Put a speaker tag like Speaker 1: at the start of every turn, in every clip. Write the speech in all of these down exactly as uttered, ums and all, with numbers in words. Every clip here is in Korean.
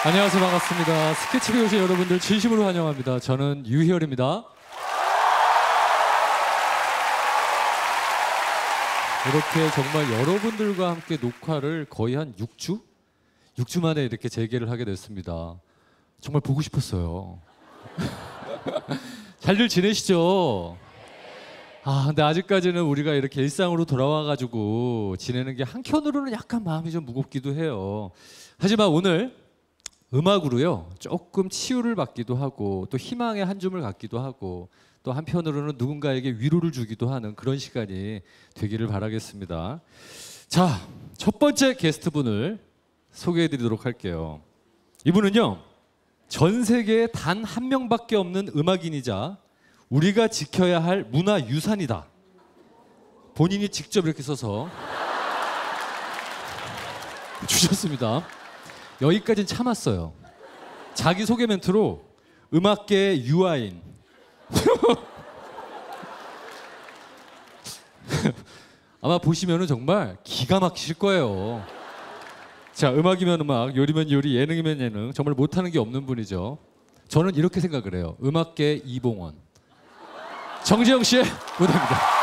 Speaker 1: 안녕하세요. 반갑습니다. 스케치북에 오신 여러분들 진심으로 환영합니다. 저는 유희열입니다. 이렇게 정말 여러분들과 함께 녹화를 거의 한 육 주? 육 주 만에 이렇게 재개를 하게 됐습니다. 정말 보고 싶었어요. 잘들 지내시죠? 아, 근데 아직까지는 우리가 이렇게 일상으로 돌아와가지고 지내는 게 한켠으로는 약간 마음이 좀 무겁기도 해요. 하지만 오늘 음악으로요, 조금 치유를 받기도 하고 또 희망의 한 줌을 갖기도 하고 또 한편으로는 누군가에게 위로를 주기도 하는 그런 시간이 되기를 바라겠습니다. 자, 첫 번째 게스트분을 소개해드리도록 할게요. 이분은요, 전 세계에 단 한 명밖에 없는 음악인이자 우리가 지켜야 할 문화유산이다. 본인이 직접 이렇게 써서 주셨습니다. 여기까지는 참았어요. 자기 소개 멘트로 음악계의 유아인. 아마 보시면은 정말 기가 막히실 거예요. 자, 음악이면 음악, 요리면 요리, 예능이면 예능, 정말 못하는 게 없는 분이죠. 저는 이렇게 생각을 해요. 음악계의 이봉원. 정재영 씨의 무대입니다.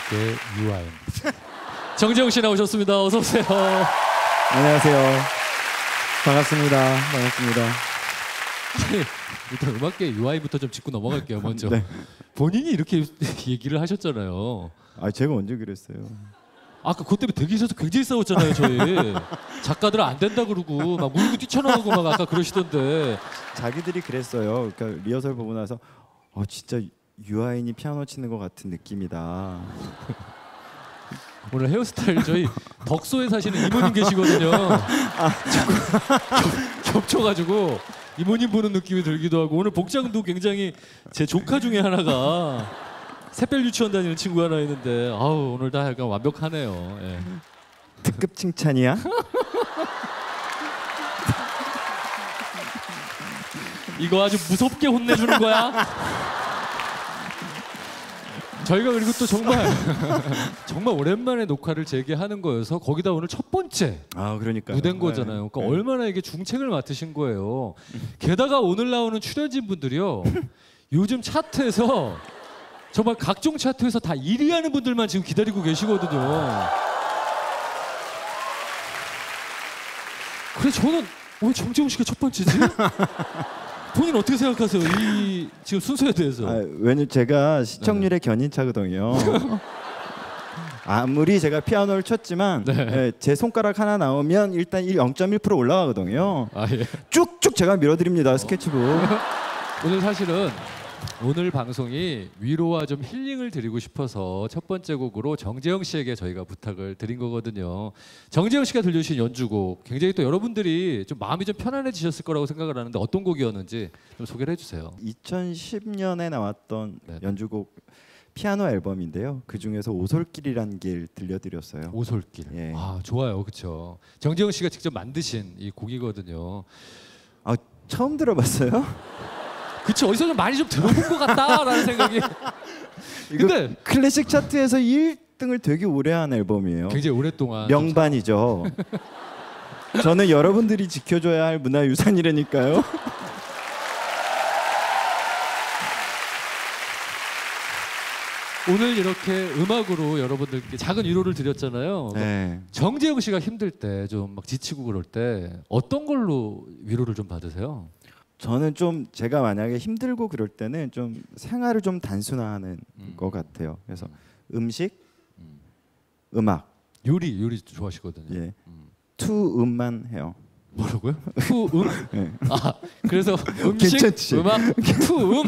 Speaker 1: 음악계의 유아인. 정재영 씨 나오셨습니다. 어서 오세요.
Speaker 2: 안녕하세요. 반갑습니다. 반갑습니다.
Speaker 1: 아니, 일단 음악계 유아인부터 좀 짚고 넘어갈게요. 먼저.
Speaker 2: 네.
Speaker 1: 본인이 이렇게 얘기를 하셨잖아요.
Speaker 2: 아, 제가 언제 그랬어요?
Speaker 1: 아까 그것 때문에 대기실에서 굉장히 싸웠잖아요. 저희 작가들은 안 된다 그러고 막 물고 뛰쳐나오고 막 아까 그러시던데.
Speaker 2: 자기들이 그랬어요. 그러니까 리허설 보고 나서 어, 진짜 유아인이 피아노 치는 것 같은 느낌이다.
Speaker 1: 오늘 헤어스타일 저희 덕소에 사시는 이모님 계시거든요. 자꾸 겹, 겹쳐가지고 이모님 보는 느낌이 들기도 하고 오늘 복장도 굉장히 제 조카 중에 하나가 새별 유치원 다니는 친구 하나 있는데 아우 오늘 다 약간 완벽하네요. 예.
Speaker 2: 특급 칭찬이야?
Speaker 1: 이거 아주 무섭게 혼내주는 거야. 저희가 그리고 또 정말 정말 오랜만에 녹화를 재개하는 거여서 거기다 오늘 첫 번째
Speaker 2: 아, 그러니까
Speaker 1: 무대인 거잖아요. 그러니까
Speaker 2: 네.
Speaker 1: 얼마나 이게 중책을 맡으신 거예요. 게다가 오늘 나오는 출연진 분들이요. 요즘 차트에서 정말 각종 차트에서 다 일 위 하는 분들만 지금 기다리고 계시거든요. 그래서 저는 왜 정재훈 씨가 첫 번째지? 본인 어떻게 생각하세요? 이 지금 순서에 대해서.
Speaker 2: 아, 왜냐면 제가 시청률의 견인차거든요. 아무리 제가 피아노를 쳤지만
Speaker 1: 네.
Speaker 2: 예, 제 손가락 하나 나오면 일단 영 점 일 퍼센트 올라가거든요.
Speaker 1: 아, 예.
Speaker 2: 쭉쭉 제가 밀어드립니다. 스케치북.
Speaker 1: 오늘 사실은 오늘 방송이 위로와 좀 힐링을 드리고 싶어서 첫 번째 곡으로 정재영 씨에게 저희가 부탁을 드린 거거든요. 정재영 씨가 들려주신 연주곡 굉장히 또 여러분들이 좀 마음이 좀 편안해지셨을 거라고 생각을 하는데 어떤 곡이었는지 좀 소개를 해주세요.
Speaker 2: 이천십 년에 나왔던
Speaker 1: 네.
Speaker 2: 연주곡 피아노 앨범인데요. 그 중에서 오솔길이란 길 들려드렸어요.
Speaker 1: 오솔길.
Speaker 2: 예.
Speaker 1: 아 좋아요, 그렇죠. 정재영 씨가 직접 만드신 이 곡이거든요.
Speaker 2: 아, 처음 들어봤어요?
Speaker 1: 그쵸, 어디서 좀 많이 좀 들어본 것 같다라는 생각이. 근데
Speaker 2: 클래식 차트에서 일 등을 되게 오래 한 앨범이에요.
Speaker 1: 굉장히 오랫동안
Speaker 2: 명반이죠. 저는 여러분들이 지켜줘야 할 문화유산이라니까요.
Speaker 1: 오늘 이렇게 음악으로 여러분들께 작은 위로를 드렸잖아요.
Speaker 2: 네.
Speaker 1: 정재영 씨가 힘들 때 좀 막 지치고 그럴 때 어떤 걸로 위로를 좀 받으세요?
Speaker 2: 저는 좀 제가 만약에 힘들고 그럴 때는 좀 생활을 좀 단순화하는
Speaker 1: 음.
Speaker 2: 것 같아요. 그래서 음식, 음악,
Speaker 1: 요리 요리 좋아하시거든요.
Speaker 2: 예,
Speaker 1: 음.
Speaker 2: 투 음만 해요.
Speaker 1: 뭐라고요? 투음?
Speaker 2: 네.
Speaker 1: 아 그래서 음식,
Speaker 2: 괜찮지?
Speaker 1: 음악, 투음?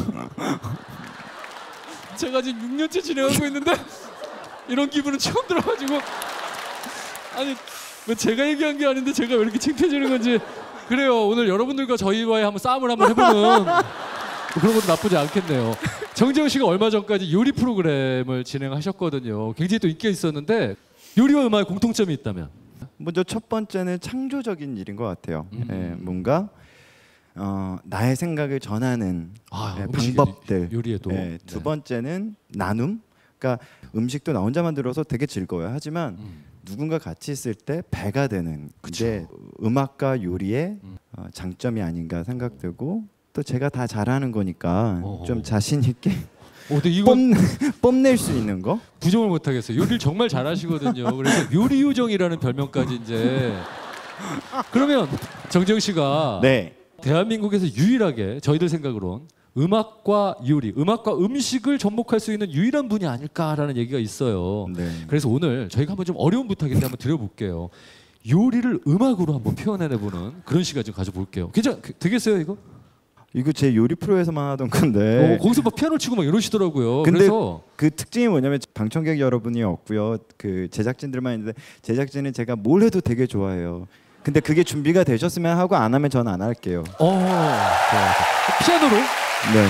Speaker 1: 제가 지금 육 년째 진행하고 있는데 이런 기분은 처음 들어가지고 아니 뭐 제가 얘기한 게 아닌데 제가 왜 이렇게 창피해지는 건지. 그래요. 오늘 여러분들과 저희와의 한번 싸움을 한번 해보는 그런 것도 나쁘지 않겠네요. 정재훈 씨가 얼마 전까지 요리 프로그램을 진행하셨거든요. 굉장히 또 인기가 있었는데 요리와 음악에 공통점이 있다면?
Speaker 2: 먼저 첫 번째는 창조적인 일인 것 같아요.
Speaker 1: 음.
Speaker 2: 예, 뭔가 어, 나의 생각을 전하는
Speaker 1: 아,
Speaker 2: 예,
Speaker 1: 음식
Speaker 2: 방법들.
Speaker 1: 요리에도.
Speaker 2: 예, 두
Speaker 1: 네.
Speaker 2: 번째는 나눔. 그러니까 음식도 나 혼자 만들어서 되게 즐거워요. 하지만
Speaker 1: 음.
Speaker 2: 누군가 같이 있을 때 배가 되는
Speaker 1: 그쵸.
Speaker 2: 게 음악과 요리의
Speaker 1: 음.
Speaker 2: 어, 장점이 아닌가 생각되고 또 제가 다 잘하는 거니까
Speaker 1: 어허.
Speaker 2: 좀 자신 있게
Speaker 1: 어, 근데 이거
Speaker 2: 뽐, 뽐낼 수 있는 거.
Speaker 1: 부정을 못 하겠어요. 요리를 정말 잘하시거든요. 그래서 요리 요정이라는 별명까지 이제. 그러면 정재영 씨가
Speaker 2: 네.
Speaker 1: 대한민국에서 유일하게 저희들 생각으론 음악과 요리, 음악과 음식을 접목할 수 있는 유일한 분이 아닐까라는 얘기가 있어요.
Speaker 2: 네.
Speaker 1: 그래서 오늘 저희가 한번 좀 어려운 부탁인데 한번 드려볼게요. 요리를 음악으로 한번 표현해내보는 그런 시간 좀 가져볼게요. 괜찮? 되겠어요 이거?
Speaker 2: 이거 제 요리 프로에서만 하던 건데.
Speaker 1: 어, 거기서 막 피아노 치고 막 이러시더라고요.
Speaker 2: 근데
Speaker 1: 그래서
Speaker 2: 그 특징이 뭐냐면 방청객 여러분이 없고요. 그 제작진들만 있는데 제작진은 제가 뭘 해도 되게 좋아해요. 근데 그게 준비가 되셨으면 하고 안 하면 저는 안 할게요.
Speaker 1: 어, 좋아요. 피아노로.
Speaker 2: 네.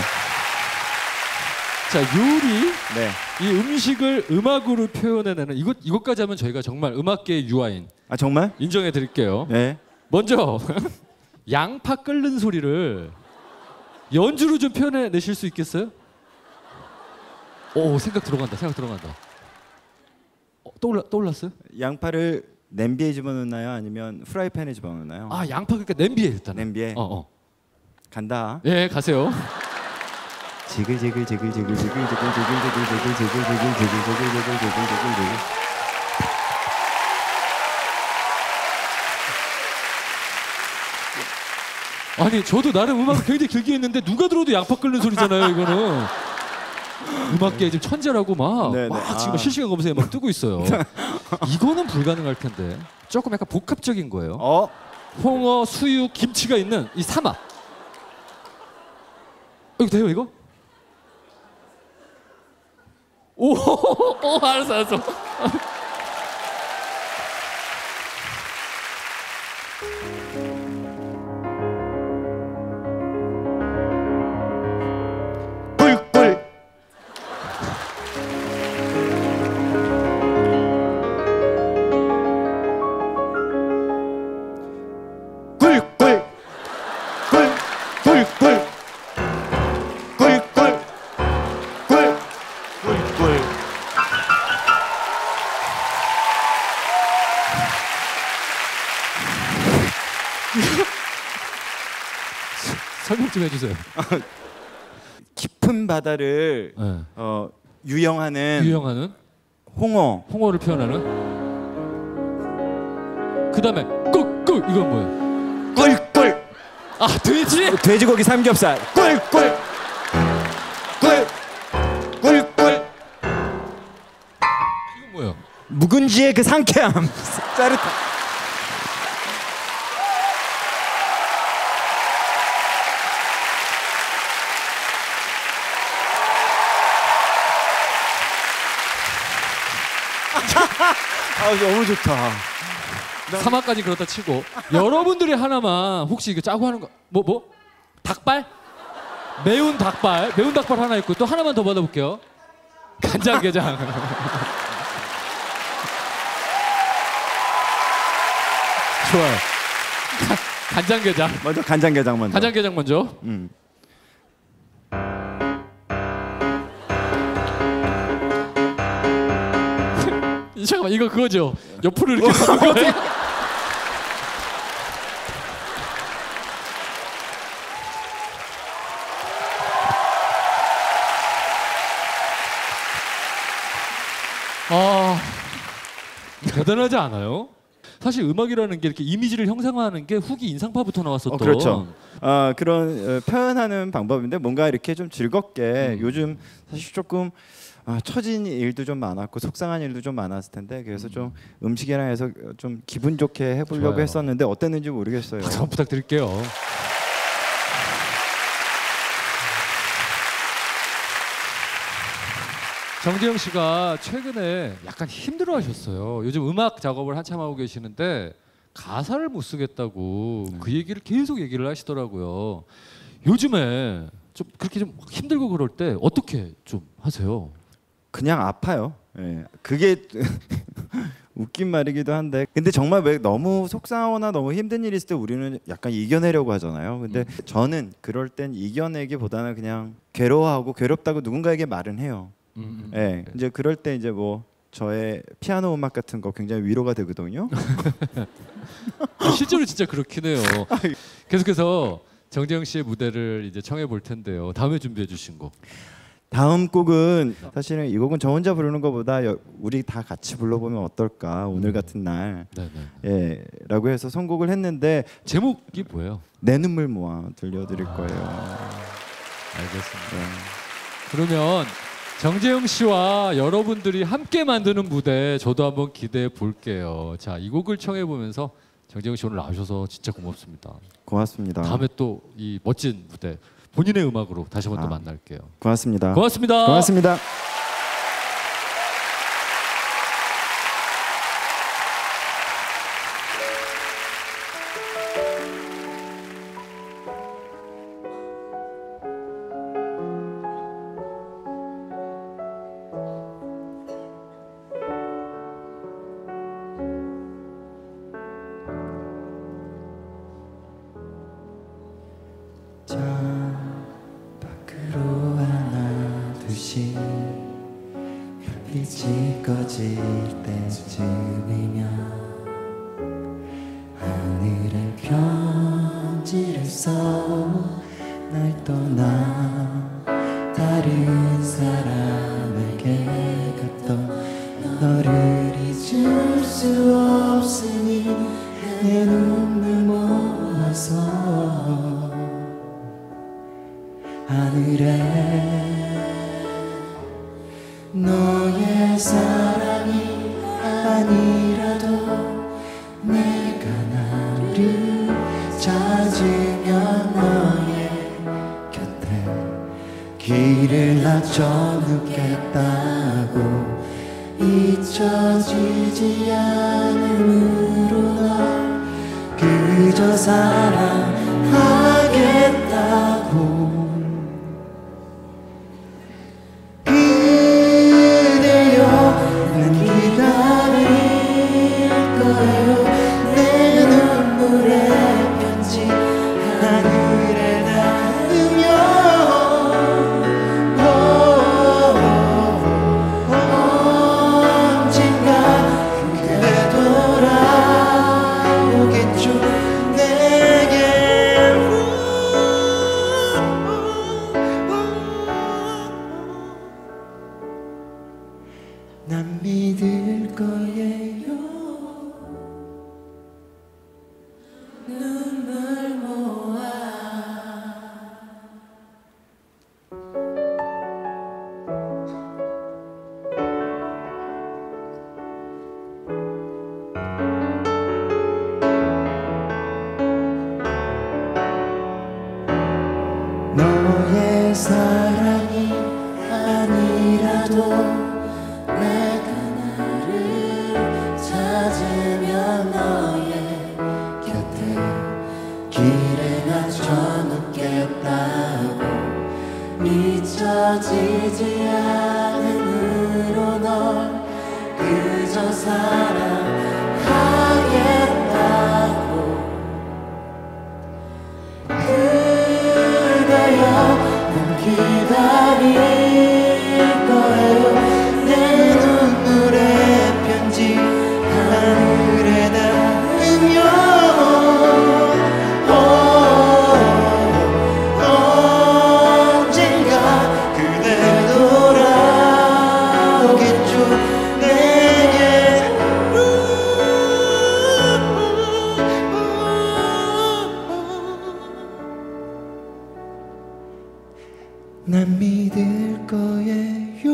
Speaker 1: 자 요리.
Speaker 2: 네.
Speaker 1: 이 음식을 음악으로 표현해내는 이것 이것까지 하면 저희가 정말 음악계의 유아인
Speaker 2: 아 정말?
Speaker 1: 인정해 드릴게요.
Speaker 2: 네.
Speaker 1: 먼저 양파 끓는 소리를 연주로 좀 표현해 내실 수 있겠어요? 오 생각 들어간다. 생각 들어간다. 어, 떠올라 떠올랐어요?
Speaker 2: 양파를 냄비에 집어넣나요? 아니면 프라이팬에 집어넣나요?
Speaker 1: 아 양파 그러니까 냄비에 일단.
Speaker 2: 냄비에.
Speaker 1: 어 어.
Speaker 2: 간다.
Speaker 1: 예 가세요.
Speaker 2: 지글지글 지글지글 지글지글 지글지글 지글지글 지글지글 지글지글 지글지글.
Speaker 1: 아니 저도 나름 음악을 굉장히 길게 했는데 누가 들어도 양파 끓는 소리잖아요. 이거는 음악계 지금 천재라고 막,
Speaker 2: 네, 네.
Speaker 1: 막
Speaker 2: 아.
Speaker 1: 지금 실시간 검색에 막 뜨고 있어요. 이거는 불가능할 텐데 조금 약간 복합적인 거예요.
Speaker 2: 어?
Speaker 1: 홍어, 수육, 김치가 있는 이 삼합. 이거 돼요 이거? 오, 오 알았어 알았어.
Speaker 2: 꿀꿀. 꿀꿀. 꿀꿀꿀. 꿀꿀. 꿀. 꿀꿀.
Speaker 1: 설명 좀 해주세요.
Speaker 2: 깊은 바다를
Speaker 1: 네.
Speaker 2: 어, 유영하는
Speaker 1: 유형하는
Speaker 2: 홍어.
Speaker 1: 홍어를 표현하는. 그 다음에 꿀꿀 이건 뭐예요?
Speaker 2: 꿀꿀.
Speaker 1: 아 돼지?
Speaker 2: 돼지고기 삼겹살. 꿀꿀. 꿀. 꿀꿀.
Speaker 1: 이건 뭐예요?
Speaker 2: 묵은지의 그 상쾌함. 짜릿함. 아 너무 좋다.
Speaker 1: 삼화까지 그렇다 치고 여러분들이 하나만 혹시 이거 짜고 하는 거 뭐 뭐? 닭발? 매운 닭발 매운 닭발 하나 있고 또 하나만 더 받아볼게요. 간장게장. 좋아요. 가, 간장게장.
Speaker 2: 먼저 간장게장 먼저.
Speaker 1: 간장게장 먼저.
Speaker 2: 음.
Speaker 1: 잠깐만 이거 그거죠? 옆으로 이렇게 가는 거예요? 아 대단하지 않아요? 사실 음악이라는 게 이렇게 이미지를 형상화하는 게 후기 인상파부터 나왔었던.
Speaker 2: 어, 그렇죠. 어, 그런 어, 표현하는 방법인데 뭔가 이렇게 좀 즐겁게
Speaker 1: 음.
Speaker 2: 요즘 사실 조금 아, 처진 일도 좀 많았고 속상한 일도 좀 많았을 텐데 그래서 좀 음식이랑 해서 좀 기분 좋게 해보려고
Speaker 1: 좋아요.
Speaker 2: 했었는데 어땠는지 모르겠어요.
Speaker 1: 박수 한번 부탁드릴게요. 정재영 씨가 최근에 약간 힘들어하셨어요. 요즘 음악 작업을 한참 하고 계시는데 가사를 못 쓰겠다고 그 얘기를 계속 얘기를 하시더라고요. 요즘에 좀 그렇게 좀 힘들고 그럴 때 어떻게 좀 하세요?
Speaker 2: 그냥 아파요. 예. 그게 웃긴 말이기도 한데 근데 정말 왜 너무 속상하거나 너무 힘든 일이 있을 때 우리는 약간 이겨내려고 하잖아요. 근데
Speaker 1: 음.
Speaker 2: 저는 그럴 땐 이겨내기보다는 그냥 괴로워하고 괴롭다고 누군가에게 말은 해요.
Speaker 1: 음, 음.
Speaker 2: 예.
Speaker 1: 네.
Speaker 2: 이제 그럴 때 이제 뭐 저의 피아노 음악 같은 거 굉장히 위로가 되거든요.
Speaker 1: 실제로 진짜 그렇긴 해요. 계속해서 정재영 씨의 무대를 이제 청해 볼 텐데요. 다음에 준비해 주신 곡.
Speaker 2: 다음 곡은 사실은 이 곡은 저 혼자 부르는 것보다 여- 우리 다 같이 불러보면 어떨까 오늘 같은 날
Speaker 1: 네네.
Speaker 2: 예, 라고 해서 선곡을 했는데
Speaker 1: 제목이 뭐예요?
Speaker 2: 내 눈물 모아 들려드릴 거예요.
Speaker 1: 알겠습니다.
Speaker 2: 네.
Speaker 1: 그러면 정재영 씨와 여러분들이 함께 만드는 무대 저도 한번 기대해 볼게요. 자, 이 곡을 청해 보면서 정재영 씨 오늘 나오셔서 진짜 고맙습니다.
Speaker 2: 고맙습니다.
Speaker 1: 다음에 또 이 멋진 무대 본인의 음악으로 다시 한번 또
Speaker 2: 아.
Speaker 1: 만날게요.
Speaker 2: 고맙습니다.
Speaker 1: 고맙습니다.
Speaker 2: 고맙습니다. 저 밖으로 하나 둘씩 햇빛이 꺼질 때쯤이면 하늘에 편지를 써 날 떠나 내 눈물 모아서 하늘에 너의 사랑이 아니라도 내가 나를 찾으면 너의 곁에 길을 낮춰 눕겠다고 잊혀지지 않음으로 널 그저 사랑하겠다고 그대여 난 기다릴 거예요 내 눈물의 편지 하늘에 닿으며 언젠가 그대 돌아오겠죠 내게 난 믿을 거예요 눈물 모아 너의 사랑이 아니라도 내가 나를 찾으면 너의 곁에 길에 낮춰 눕겠다고 잊혀지지 않음으로 널 그저 사랑하겠다고 그대여 난 기다릴 거예요 내 눈물의 편지 하늘에 닿으며 언젠가 그대 돌아오겠죠 내게 난 믿을 거예요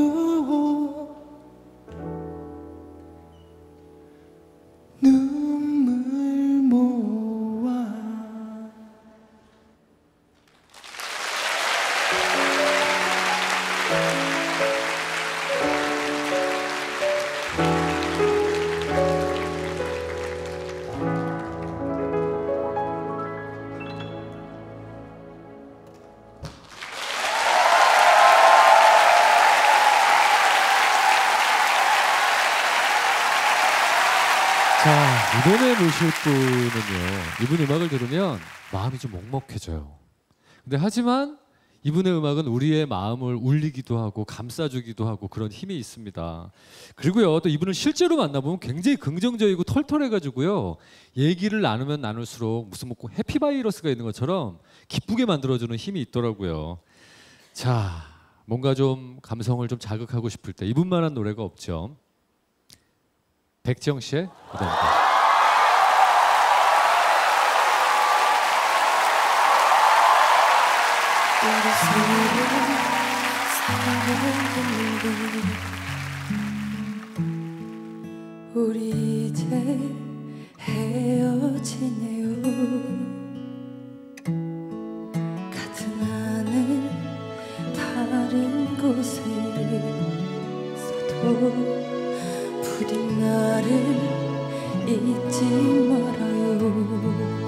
Speaker 2: 눈물 모아
Speaker 1: 자, 이번에 모실 분은요. 이분 음악을 들으면 마음이 좀 먹먹해져요. 근데 하지만 이분의 음악은 우리의 마음을 울리기도 하고 감싸주기도 하고 그런 힘이 있습니다. 그리고요, 또 이분을 실제로 만나보면 굉장히 긍정적이고 털털해가지고요. 얘기를 나누면 나눌수록 무슨 뭐 해피바이러스가 있는 것처럼 기쁘게 만들어주는 힘이 있더라고요. 자, 뭔가 좀 감성을 좀 자극하고 싶을 때 이분만한 노래가 없죠. 백지영 씨의 무대입니다.
Speaker 3: 우리 이제 헤어지네요. 같은 하늘 다른 곳에 서도 부디 나를 잊지 말아요.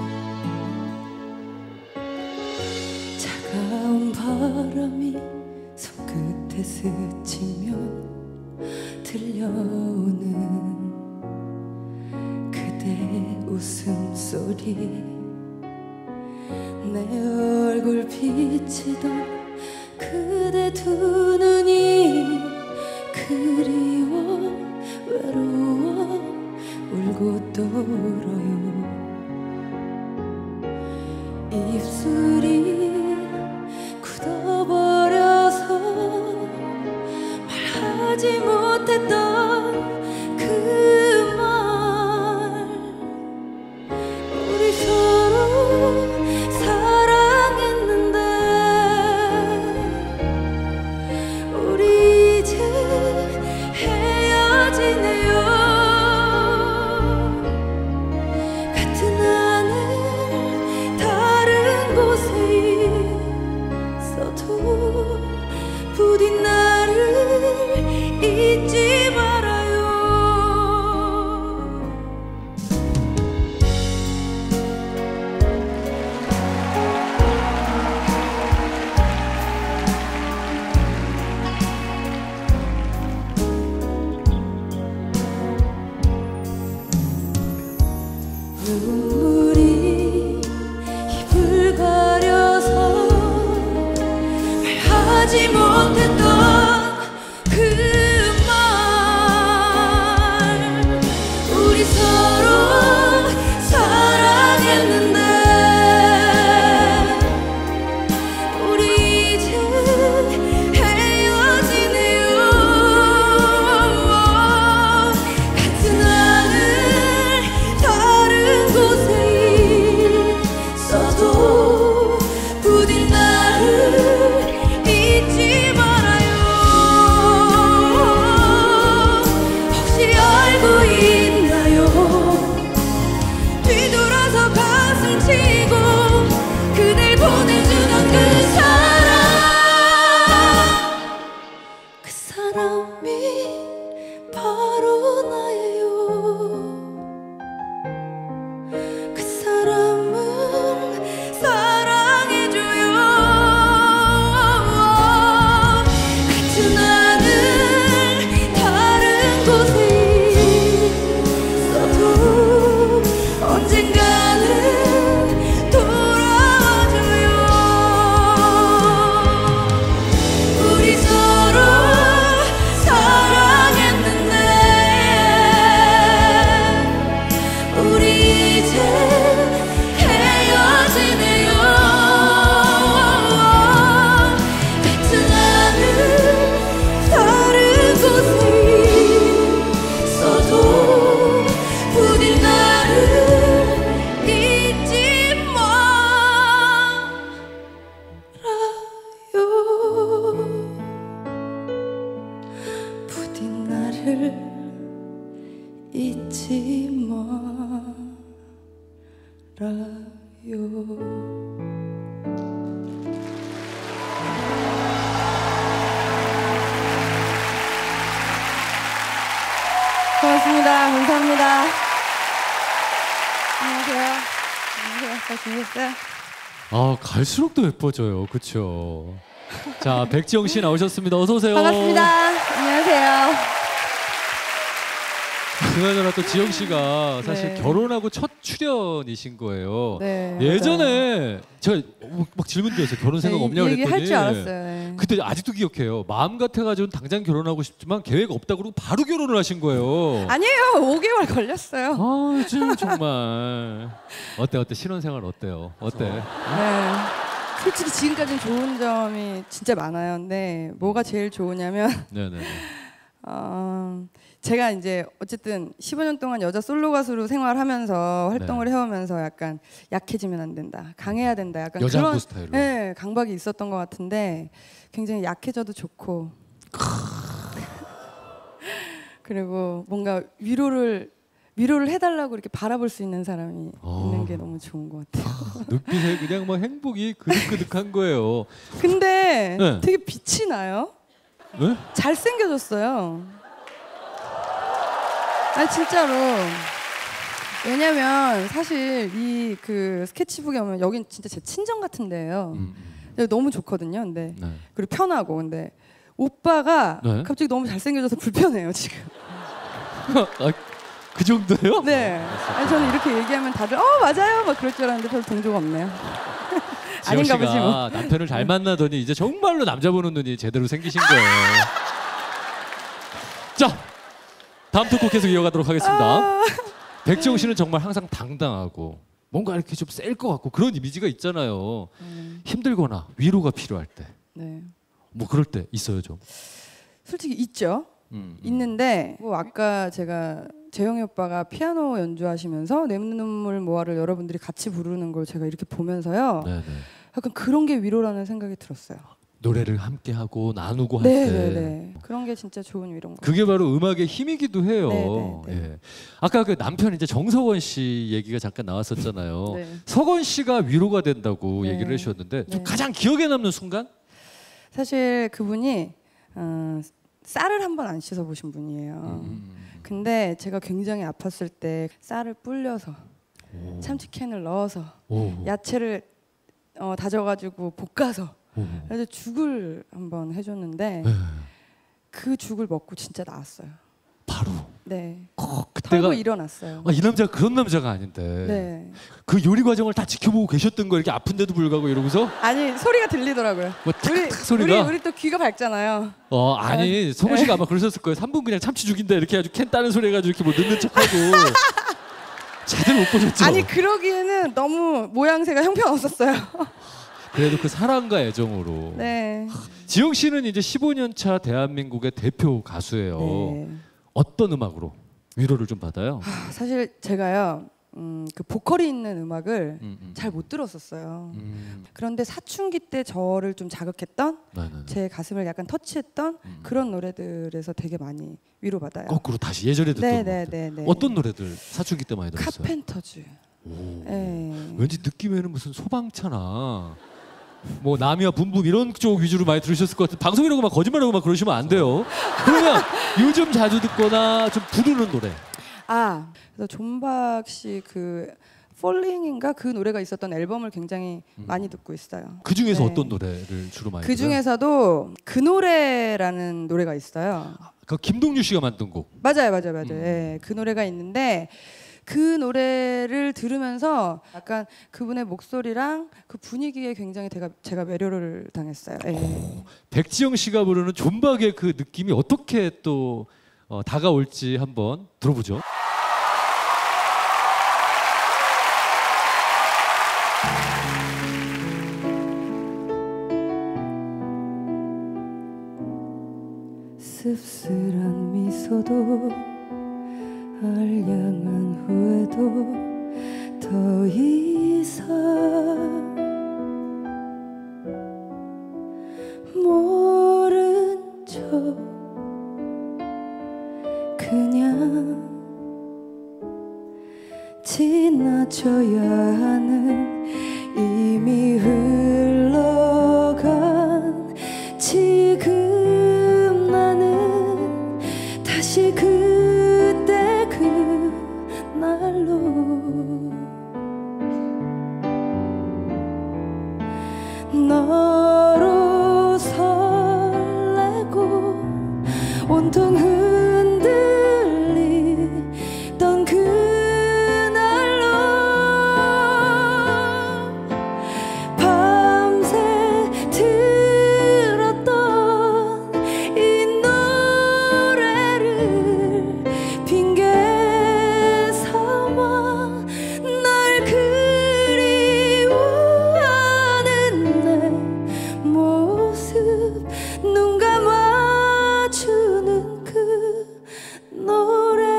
Speaker 3: 차가운 바람이 손끝에 스치면 들려오는 그대 웃음소리, 내 얼굴 비치던 그대 두 눈이 그리워 외로워 울고 또 울어요. 입술이 굳어버려서 말하지 못했던 그 말 눈물이 입을 가려서 말하지 못했던 그 말 우리 서로 사랑했는데 우리 이제 헤어지네요. 같은 하늘 다른 곳에 있어도 부디 나를 잊지 말아요. 혹시 알고 있나요? 뒤돌아서 가슴 치고 그댈 보내주던 그 사람 그 사람이 바로 나예요. 그 사람을 사랑해줘요. 같은 하늘 다른 곳에 있어도 언젠가는 돌아와줘요. 우리 서로 사랑했는데 우리 이제 헤어지네요. 같은 하늘 다른 곳에 있어도 부디 나를 잊지 말아요. 부디 나를 잊지 말아요. 고맙습니다. 감사합니다. 안녕하세요. 안녕하세요. 잘 지냈어요?
Speaker 1: 아 갈수록 더 예뻐져요. 그렇죠. 자 백지영 씨 나오셨습니다. 어서 오세요.
Speaker 3: 반갑습니다. 안녕하세요.
Speaker 1: 그나저나 또 지영 씨가 사실
Speaker 3: 네.
Speaker 1: 결혼하고 첫 출연이신 거예요.
Speaker 3: 네.
Speaker 1: 예전에 제가 막 질문 드렸어요. 결혼 생각 없냐고 그랬더니
Speaker 3: 얘기할 줄 알았어요. 네.
Speaker 1: 그때 아직도 기억해요. 마음 같아가지고 당장 결혼하고 싶지만 계획 없다 그러고 바로 결혼을 하신 거예요.
Speaker 3: 아니에요. 오 개월 걸렸어요.
Speaker 1: 아, 좀 정말 어때 어때 신혼생활 어때요? 어때?
Speaker 3: 네. 솔직히 지금까지는 좋은 점이 진짜 많아요. 근데 뭐가 제일 좋으냐면
Speaker 1: 네네.
Speaker 3: 어, 제가 이제 어쨌든 십오 년 동안 여자 솔로 가수로 생활하면서 활동을
Speaker 1: 네.
Speaker 3: 해오면서 약간 약해지면 안 된다, 강해야 된다, 약간
Speaker 1: 여자
Speaker 3: 그런
Speaker 1: 안구 스타일로.
Speaker 3: 네, 강박이 있었던 것 같은데 굉장히 약해져도 좋고 그리고 뭔가 위로를 위로를 해달라고 이렇게 바라볼 수 있는 사람이
Speaker 1: 어.
Speaker 3: 있는 게 너무 좋은 것 같아요.
Speaker 1: 눈빛에 그냥 뭐 행복이 그득그득한 거예요.
Speaker 3: 근데
Speaker 1: 네.
Speaker 3: 되게 빛이 나요.
Speaker 1: 네?
Speaker 3: 잘생겨졌어요. 아 진짜로. 왜냐면 사실 이 그 스케치북에 보면 여긴 진짜 제 친정 같은 데예요.
Speaker 1: 음,
Speaker 3: 여기 너무 좋거든요. 근데
Speaker 1: 네.
Speaker 3: 그리고 편하고 근데 오빠가
Speaker 1: 네.
Speaker 3: 갑자기 너무 잘생겨져서 불편해요 지금.
Speaker 1: 아, 그 정도요?
Speaker 3: 네. 아니, 저는 이렇게 얘기하면 다들 어 맞아요 막 그럴 줄 알았는데 별로 동조가 없네요.
Speaker 1: 지영
Speaker 3: 아닌가
Speaker 1: 씨가
Speaker 3: 보지 뭐.
Speaker 1: 남편을 잘 만나더니 이제 정말로 남자 보는 눈이 제대로 생기신 거예요. 자, 다음 토크 계속 이어가도록 하겠습니다.
Speaker 3: 아,
Speaker 1: 백지영 씨는 정말 항상 당당하고 뭔가 이렇게 좀 셀 것 같고 그런 이미지가 있잖아요.
Speaker 3: 음,
Speaker 1: 힘들거나 위로가 필요할 때,
Speaker 3: 네.
Speaker 1: 뭐 그럴 때 있어요 좀.
Speaker 3: 솔직히 있죠.
Speaker 1: 음, 음.
Speaker 3: 있는데 뭐 아까 제가 재영이 오빠가 피아노 연주하시면서 내 눈물 모아를 여러분들이 같이 부르는 걸 제가 이렇게 보면서요.
Speaker 1: 네네.
Speaker 3: 약간 그런 게 위로라는 생각이 들었어요.
Speaker 1: 노래를 함께 하고 나누고 할
Speaker 3: 네,
Speaker 1: 때.
Speaker 3: 네, 네. 그런 게 진짜 좋은 위로인 것 같아요.
Speaker 1: 그게 바로 음악의 힘이기도 해요.
Speaker 3: 네, 네, 네.
Speaker 1: 예. 아까 그 남편 이제 정석원 씨 얘기가 잠깐 나왔었잖아요.
Speaker 3: 네.
Speaker 1: 석원 씨가 위로가 된다고
Speaker 3: 네.
Speaker 1: 얘기를 해주셨는데 좀
Speaker 3: 네.
Speaker 1: 가장 기억에 남는 순간?
Speaker 3: 사실 그분이 어, 쌀을 한 번 안 씻어 보신 분이에요.
Speaker 1: 음.
Speaker 3: 근데 제가 굉장히 아팠을 때 쌀을 불려서
Speaker 1: 오.
Speaker 3: 참치캔을 넣어서
Speaker 1: 오.
Speaker 3: 야채를 어, 다져가지고 볶아서
Speaker 1: 오.
Speaker 3: 그래서 죽을 한번 해줬는데
Speaker 1: 네.
Speaker 3: 그 죽을 먹고 진짜 나았어요.
Speaker 1: 바로
Speaker 3: 네.
Speaker 1: 콕 그때가
Speaker 3: 털고 일어났어요.
Speaker 1: 아, 이 남자가 그런 남자가 아닌데
Speaker 3: 네.
Speaker 1: 그 요리 과정을 다 지켜보고 계셨던 거 이렇게 아픈데도 불구하고 이러고서
Speaker 3: 아니 소리가 들리더라고요.
Speaker 1: 뭐
Speaker 3: 우리
Speaker 1: 탁탁 소리가
Speaker 3: 우리 우리 또 귀가 밝잖아요.
Speaker 1: 어 아니 성우 씨가 아마 그러셨을 거예요. 삼 분 그냥 참치 죽인다 이렇게 아주 캔 따는 소리 해가지고 이렇게 뭐 넣는 척하고 제대로 못 보셨죠.
Speaker 3: 아니 그러기에는 너무 모양새가 형편없었어요.
Speaker 1: 그래도 그 사랑과 애정으로.
Speaker 3: 네.
Speaker 1: 지영 씨는 이제 십오 년 차 대한민국의 대표 가수예요.
Speaker 3: 네.
Speaker 1: 어떤 음악으로 위로를 좀 받아요?
Speaker 3: 아, 사실 제가요. 음, 그 보컬이 있는 음악을
Speaker 1: 음, 음.
Speaker 3: 잘 못 들었었어요.
Speaker 1: 음,
Speaker 3: 그런데 사춘기 때 저를 좀 자극했던
Speaker 1: 네네네.
Speaker 3: 제 가슴을 약간 터치했던
Speaker 1: 음.
Speaker 3: 그런 노래들에서 되게 많이 위로받아요.
Speaker 1: 거꾸로 다시 예전에 듣던
Speaker 3: 네네네네.
Speaker 1: 노래들. 어떤 노래들 사춘기 때 많이 들었어요?
Speaker 3: 카펜터즈.
Speaker 1: 오.
Speaker 3: 네.
Speaker 1: 왠지 느낌에는 무슨 소방차나 뭐 남이와 붐붐 이런 쪽 위주로 많이 들으셨을 것 같은. 방송이라고 막 거짓말하고 막 그러시면 안 돼요. 그러면 요즘 자주 듣거나 좀 부르는 노래.
Speaker 3: 아, 그래서 존박 씨 그 폴링인가 그 노래가 있었던 앨범을 굉장히
Speaker 1: 음.
Speaker 3: 많이 듣고 있어요.
Speaker 1: 그 중에서
Speaker 3: 네.
Speaker 1: 어떤 노래를 주로 많이
Speaker 3: 그
Speaker 1: 들어요?
Speaker 3: 중에서도 그 노래라는 노래가 있어요.
Speaker 1: 그 김동률 씨가 만든 곡.
Speaker 3: 맞아요, 맞아요, 맞아요.
Speaker 1: 음.
Speaker 3: 예, 그 노래가 있는데 그 노래를 들으면서 약간 그분의 목소리랑 그 분위기에 굉장히 제가, 제가 매료를 당했어요. 예.
Speaker 1: 백지영 씨가 부르는 존박의 그 느낌이 어떻게 또 어, 다가올지 한번 들어보죠.
Speaker 3: 씁쓸한 미소도 알량한 후회도 더 이상 모른 척 그냥 지나쳐야 하는 이미 흘러간 지금 나는 다시 그때 그 날로 너로 설레고 온통 흔들리던 그날로 밤새 들었던 이 노래를 핑계 삼아 날 그리워하는 내 모습 눈 감아주는 그 노래.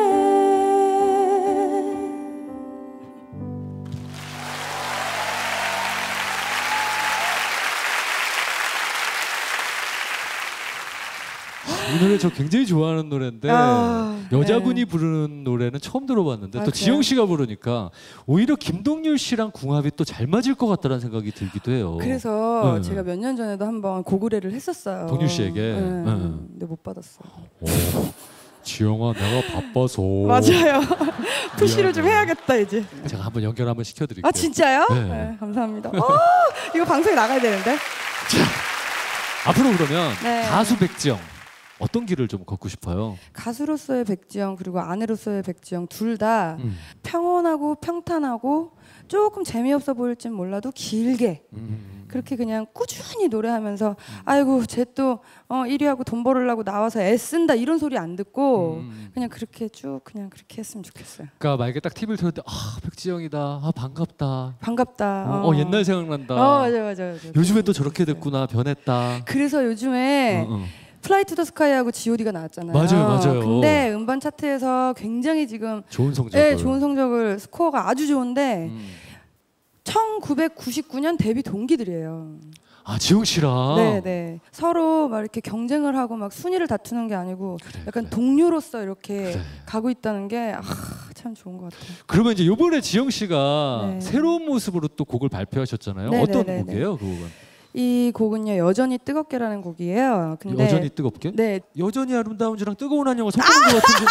Speaker 1: 이 노래 저 굉장히 좋아하는 노래인데
Speaker 3: 아,
Speaker 1: 여자분이
Speaker 3: 네.
Speaker 1: 부르는 노래는 처음 들어봤는데
Speaker 3: 아,
Speaker 1: 또
Speaker 3: 그래요?
Speaker 1: 지영 씨가 부르니까 오히려 김동률 씨랑 궁합이 또 잘 맞을 것 같다는 생각이 들기도 해요.
Speaker 3: 그래서
Speaker 1: 네.
Speaker 3: 제가 몇 년 전에도 한번 고구려를 했었어요.
Speaker 1: 동률 씨에게?
Speaker 3: 네.
Speaker 1: 네.
Speaker 3: 근데 못 받았어요.
Speaker 1: 오, 지영아 내가 바빠서
Speaker 3: 맞아요. 푸시를 좀
Speaker 1: 미안해.
Speaker 3: 해야겠다 이제.
Speaker 1: 제가 한번 연결 한번 시켜드릴게요.
Speaker 3: 아 진짜요?
Speaker 1: 네.
Speaker 3: 네, 감사합니다. 어, 이거 방송에 나가야 되는데.
Speaker 1: 앞으로 그러면
Speaker 3: 네.
Speaker 1: 가수 백지영 어떤 길을 좀 걷고 싶어요?
Speaker 3: 가수로서의 백지영 그리고 아내로서의 백지영 둘 다
Speaker 1: 음.
Speaker 3: 평온하고 평탄하고 조금 재미없어 보일진 몰라도 길게
Speaker 1: 음.
Speaker 3: 그렇게 그냥 꾸준히 노래하면서 아이고 쟤 또 어, 일 위하고 돈 벌으려고 나와서 애쓴다 이런 소리 안 듣고
Speaker 1: 음.
Speaker 3: 그냥 그렇게 쭉 그냥 그렇게 했으면 좋겠어요.
Speaker 1: 그러니까 만약에 딱 티비를 틀었는데 아 백지영이다, 아 반갑다,
Speaker 3: 반갑다.
Speaker 1: 어, 어, 옛날 생각난다.
Speaker 3: 어 맞아 맞아 맞아.
Speaker 1: 요즘에 또 저렇게 됐구나, 변했다.
Speaker 3: 그래서 요즘에
Speaker 1: 어, 어.
Speaker 3: 플라이 투 더 스카이하고 지오디가 나왔잖아요.
Speaker 1: 맞아요, 맞아요.
Speaker 3: 근데 음반 차트에서 굉장히 지금
Speaker 1: 좋은 성적을.
Speaker 3: 네, 좋은 성적을 스코어가 아주 좋은데
Speaker 1: 음.
Speaker 3: 천구백구십구 년 데뷔 동기들이에요.
Speaker 1: 아 지영 씨랑.
Speaker 3: 네, 네. 서로 막 이렇게 경쟁을 하고 막 순위를 다투는 게 아니고
Speaker 1: 그래,
Speaker 3: 약간
Speaker 1: 그래.
Speaker 3: 동료로서 이렇게
Speaker 1: 그래.
Speaker 3: 가고 있다는 게 참 좋은 것 같아요.
Speaker 1: 그러면 이제 이번에 지영 씨가
Speaker 3: 네.
Speaker 1: 새로운 모습으로 또 곡을 발표하셨잖아요.
Speaker 3: 네,
Speaker 1: 어떤
Speaker 3: 네, 네,
Speaker 1: 곡이에요, 그 곡은?
Speaker 3: 이 곡은요 여전히 뜨겁게라는 곡이에요. 근데
Speaker 1: 여전히 뜨겁게?
Speaker 3: 네,
Speaker 1: 여전히 아름다운지랑 뜨거운 안녕을 섞은 것 같은데.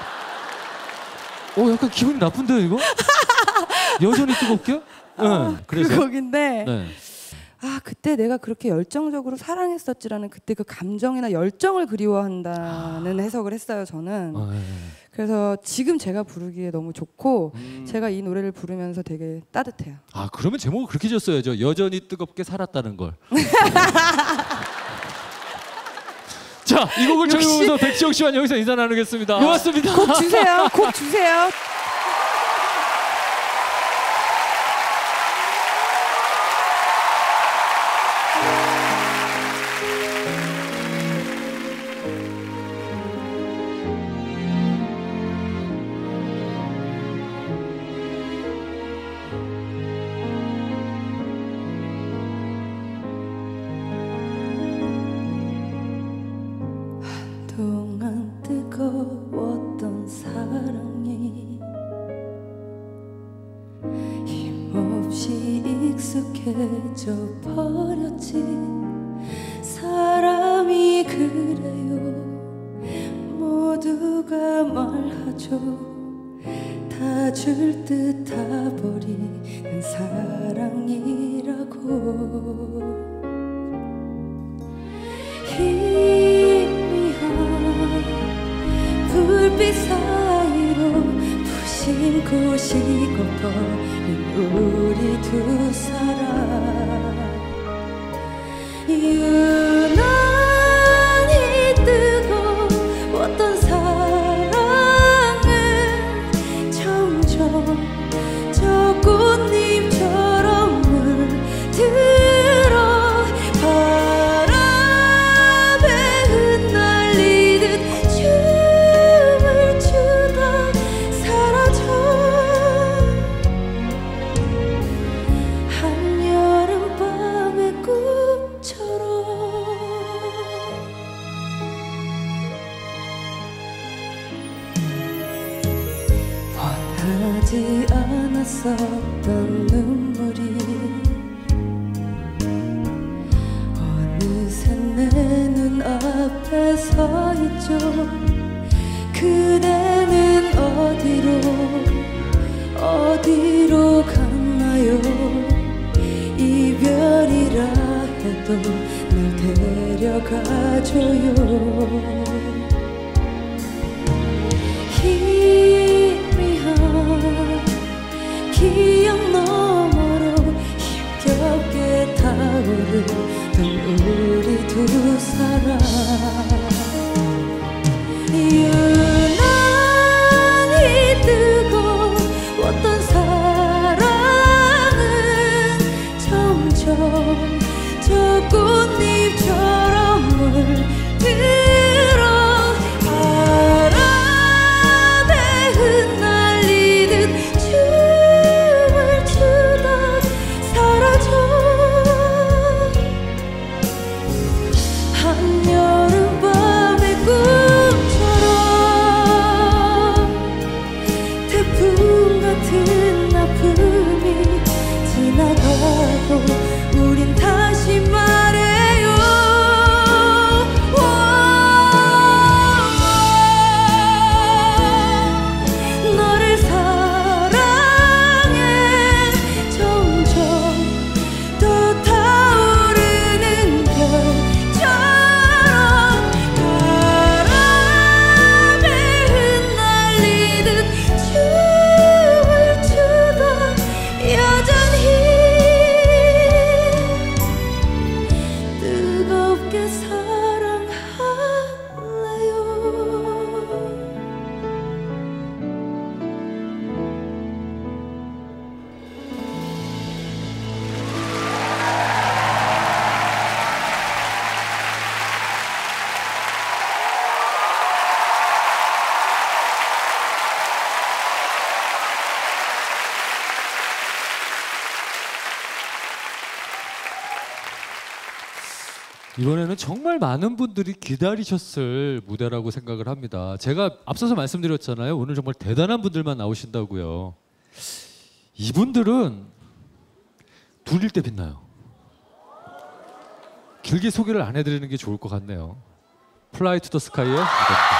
Speaker 1: 어, 약간 기분이 나쁜데요, 이거? 여전히 뜨겁게? 네.
Speaker 3: 그
Speaker 1: 그래서.
Speaker 3: 곡인데
Speaker 1: 네.
Speaker 3: 아 그때 내가 그렇게 열정적으로 사랑했었지라는 그때 그 감정이나 열정을 그리워한다는 해석을 했어요 저는.
Speaker 1: 아, 네.
Speaker 3: 그래서 지금 제가 부르기에 너무 좋고
Speaker 1: 음.
Speaker 3: 제가 이 노래를 부르면서 되게 따뜻해요.
Speaker 1: 아 그러면 제목을 그렇게 지었어야죠. 여전히 뜨겁게 살았다는 걸. 자, 이 곡을 저희
Speaker 3: 역시.
Speaker 1: 보면서 백지영 씨와 여기서 인사 나누겠습니다. 고맙습니다.
Speaker 3: 곡 주세요. 곡 주세요.
Speaker 4: 동안 뜨거웠던 사랑이 힘없이 익숙해져 버렸지. 사람이 그래요. 모두가 말하죠. 다 줄 듯 다 버리는 사랑이라고. 불빛 사이로 부신고 식어버린 우리 두 사람. 유난히 뜨거웠던 사랑은 점점 저 꽃잎처럼 물들어 하지 않았었던 눈물이 어느새 내 눈앞에 서 있죠. 그대는 어디로 어디로 갔나요. 이별이라 해도 날 데려가줘요. 기억 너머로 힘겹게 타오르던 우리 두 사람. 유난히 뜨거웠던 사랑은 점점 저 꽃잎처럼 물들어 바람에 흩날리듯 한여름밤의 꿈처럼 태풍 같은 아픔이 지나가고 우린 다시 말해요. 너를 사랑해. 점점 더 타오르는 별처럼 바람에 흩날리듯 춤을 추다 여전히 뜨겁게 사랑할래요.
Speaker 1: 이번에는 정말 많은 분들이 기다리셨을 무대라고 생각을 합니다. 제가 앞서서 말씀드렸잖아요. 오늘 정말 대단한 분들만 나오신다고요. 이분들은 둘일 때 빛나요. 길게 소개를 안 해드리는 게 좋을 것 같네요. 플라이 투 더 스카이의 무대입니다.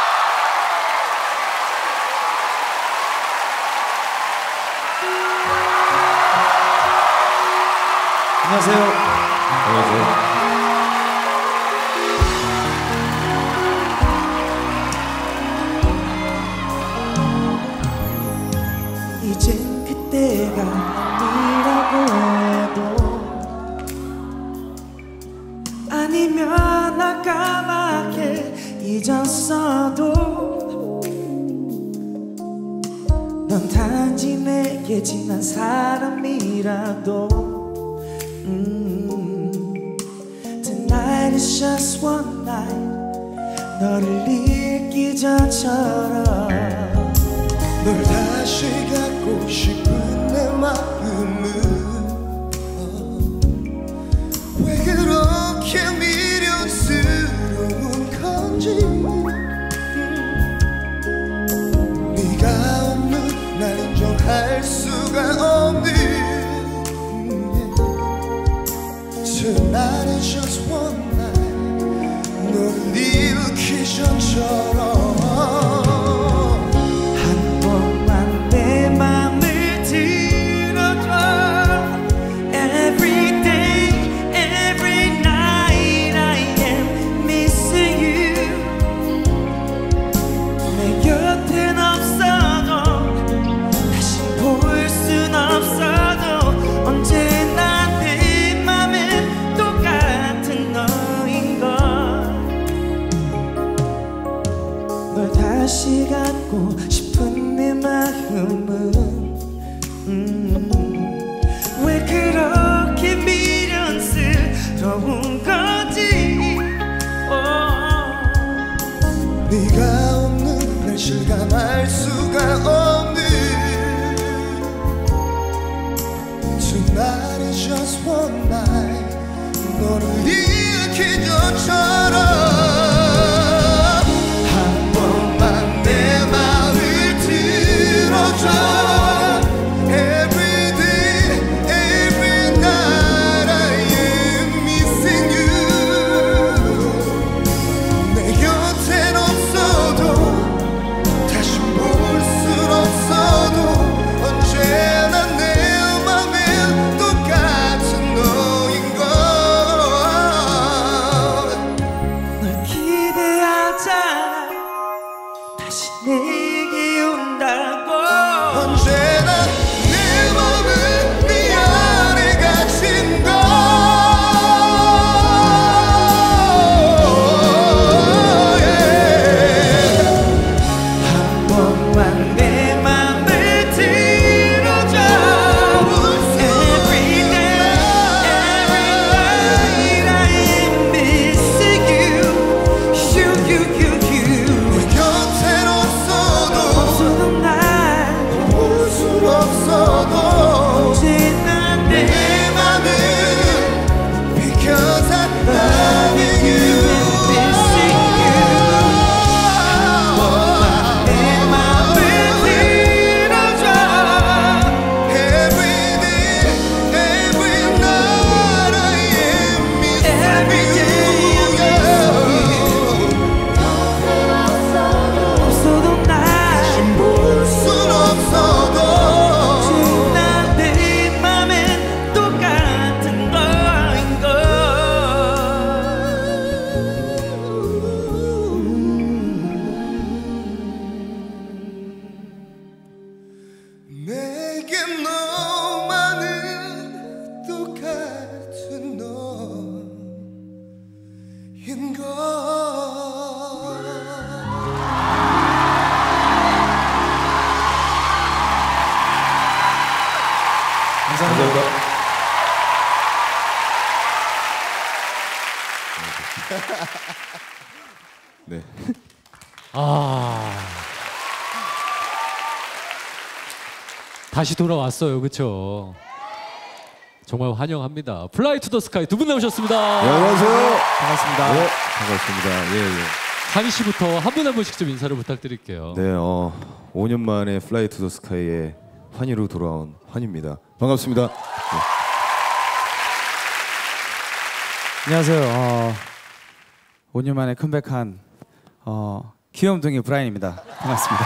Speaker 2: 안녕하세요. 안녕하세요.
Speaker 5: 내게 지난 사람이라도 음, Tonight is just one night 너를 잊기 전처럼 널 다시 갖고 싶은 내 마음은 어, 왜 그렇게 미련스러운 건지 음, 네가 없는 날 인정할 수가 없는 음, yeah. Tonight is just one night 너를 잃기 전처럼 한 번만 내 맘을 들어줘 Every day, every night I am missing you 내 곁엔 없어도 다시 볼 순 없어도 언제나 내 맘엔 똑같은 너인 걸 널 다시 갖고 싶은 내 마음은 음, 왜 그렇게 미련스러운 거지 어. 네가 없는 날 실감할 수가 없는 Tonight is just one night 너를 잃기 전처럼 한 번만 내 맘을 들어줘 Every day, every night I am missing you 내 곁엔 없어도 다시 볼 순 없어도 언제나 내 맘엔 똑같은 너인 걸 널 기대하잖아 다시 내게 온다고 언제나 내 맘은 네 안에 갇힌 걸 한 번만 내 맘을 들어줘 Every day, every night I am missing you You, you, you, you 내 곁엔 없어도 없어도 날 볼 순 없어도 언제나 내 맘은 Because I love you Missing you 한 번만 내 맘을 들어줘 Every day, every night I am missing you 없어도 날 볼 순 없어도 언제나 내 맘엔 똑같은 너인 걸 내겐 너만은 똑같은 너인 걸 감사합니다.
Speaker 2: 네.
Speaker 1: 아 다시 돌아왔어요, 그렇죠? 정말 환영합니다. 플라이 투 더 스카이 두 분 나오셨습니다.
Speaker 2: 네, 안녕하세요. 반갑습니다. 네, 반갑습니다. 예, 예.
Speaker 1: 한희 씨부터 한 분 한 분씩 좀 인사를 부탁드릴게요.
Speaker 2: 네, 어, 오 년 만에 플라이 투 더 스카이의 환희로 돌아온 환희입니다. 반갑습니다. 네.
Speaker 6: 안녕하세요. 어, 오 년 만에 컴백한 어, 귀염둥이 브라이언입니다. 반갑습니다.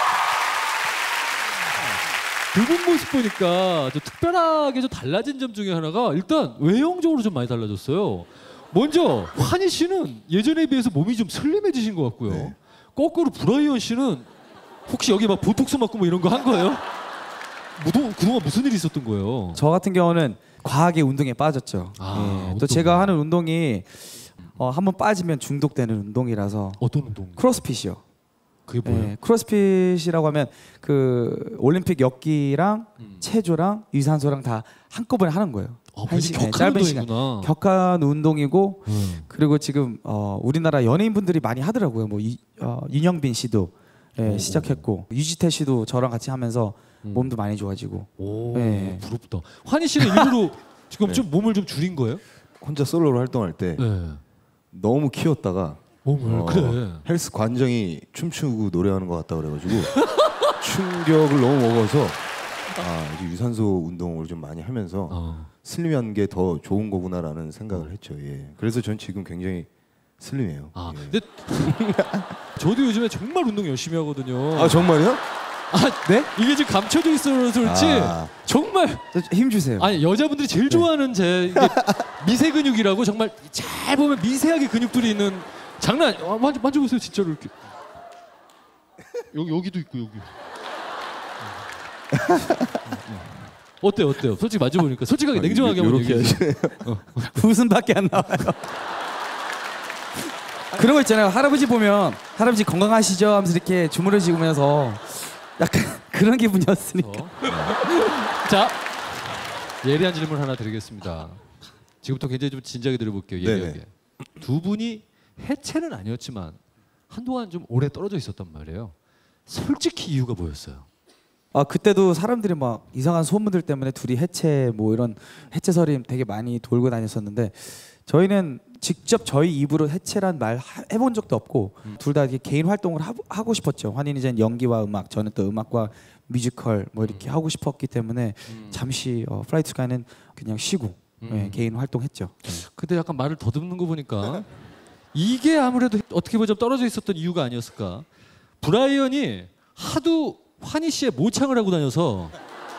Speaker 1: 두 분 모습 보니까 좀 특별하게 좀 달라진 점 중에 하나가 일단 외형적으로 좀 많이 달라졌어요. 먼저 환희 씨는 예전에 비해서 몸이 좀 슬림해지신 것 같고요.
Speaker 2: 네.
Speaker 1: 거꾸로 브라이언 씨는 혹시 여기 막 보톡스 맞고 뭐 이런 거 한 거예요? 무도, 그동안 무슨 일이 있었던 거예요?
Speaker 6: 저 같은 경우는 과하게 운동에 빠졌죠.
Speaker 1: 아,
Speaker 6: 예, 또 제가 하는 운동이 어, 한번 빠지면 중독되는 운동이라서
Speaker 1: 어떤 운동?
Speaker 6: 크로스핏이요.
Speaker 1: 그게 뭐예요?
Speaker 6: 예, 크로스핏이라고 하면 그 올림픽 역기랑
Speaker 1: 음.
Speaker 6: 체조랑 유산소랑 다 한꺼번에 하는 거예요.
Speaker 1: 아,
Speaker 6: 한
Speaker 1: 굉장히
Speaker 6: 시간에,
Speaker 1: 격한
Speaker 6: 짧은 시간.
Speaker 1: 운동이구나.
Speaker 6: 격한 운동이고
Speaker 1: 음.
Speaker 6: 그리고 지금 어, 우리나라 연예인분들이 많이 하더라고요. 뭐 이, 어, 윤영빈 씨도 예,
Speaker 1: 오.
Speaker 6: 시작했고 유지태 씨도 저랑 같이 하면서
Speaker 1: 음.
Speaker 6: 몸도 많이 좋아지고.
Speaker 1: 오,
Speaker 6: 네.
Speaker 1: 부럽다. 환희 씨는 일부러 지금
Speaker 7: 네.
Speaker 1: 좀 몸을 좀 줄인 거예요?
Speaker 7: 혼자 솔로로 활동할 때
Speaker 1: 네.
Speaker 7: 너무 키웠다가
Speaker 1: 몸을
Speaker 7: 어,
Speaker 1: 그래.
Speaker 7: 헬스 관장이 춤추고 노래하는 것 같다 그래가지고 충격을 너무 먹어서 아 이제 유산소 운동을 좀 많이 하면서
Speaker 1: 어.
Speaker 7: 슬림한 게 더 좋은 거구나라는 생각을 했죠. 예. 그래서 전 지금 굉장히 슬림해요.
Speaker 1: 아,
Speaker 7: 예.
Speaker 1: 근데 저도 요즘에 정말 운동 열심히 하거든요.
Speaker 7: 아 정말요?
Speaker 1: 아, 네? 이게 지금 감춰져 있어서 그렇지.
Speaker 7: 아.
Speaker 1: 정말
Speaker 6: 저힘 주세요.
Speaker 1: 아니 여자분들이 제일 좋아하는 제 이게 미세 근육이라고 정말 잘 보면 미세하게 근육들이 있는 장난. 아, 만져 만져보세요 진짜로 이렇게. 여기 여기도 있고 여기. 어때요 어때요? 솔직히 만져보니까 솔직하게 냉정하게 한번
Speaker 7: 이렇게
Speaker 1: 얘기해.
Speaker 7: 하시네요.
Speaker 6: 웃음밖에 안 나와요. 그런 거 있잖아요. 할아버지 보면 할아버지 건강하시죠 하면서 이렇게 주무르시면서 약간 그런 기분이었으니까.
Speaker 1: 어. 자 예리한 질문 하나 드리겠습니다. 지금부터 굉장히 좀 진지하게 들어볼게요. 예리하게.
Speaker 7: 네네.
Speaker 1: 두 분이 해체는 아니었지만 한동안 좀 오래 떨어져 있었단 말이에요. 솔직히 이유가 뭐였어요?
Speaker 6: 아 그때도 사람들이 막 이상한 소문들 때문에 둘이 해체 뭐 이런 해체설이 되게 많이 돌고 다녔었는데 저희는 직접 저희 입으로 해체란 말 하- 해본 적도 없고
Speaker 1: 음.
Speaker 6: 둘 다 개인 활동을 하, 하고 싶었죠. 환희는 이제 연기와 음악, 저는 또 음악과 뮤지컬 뭐 이렇게 하고 싶었기 때문에
Speaker 1: 음.
Speaker 6: 잠시 어, 플라이트 스카이는 그냥 쉬고
Speaker 1: 음.
Speaker 6: 예, 개인 활동했죠.
Speaker 1: 근데 약간 말을 더듬는 거 보니까 이게 아무래도 어떻게 보자면 떨어져 있었던 이유가 아니었을까? 브라이언이 하도 환희 씨의 모창을 하고 다녀서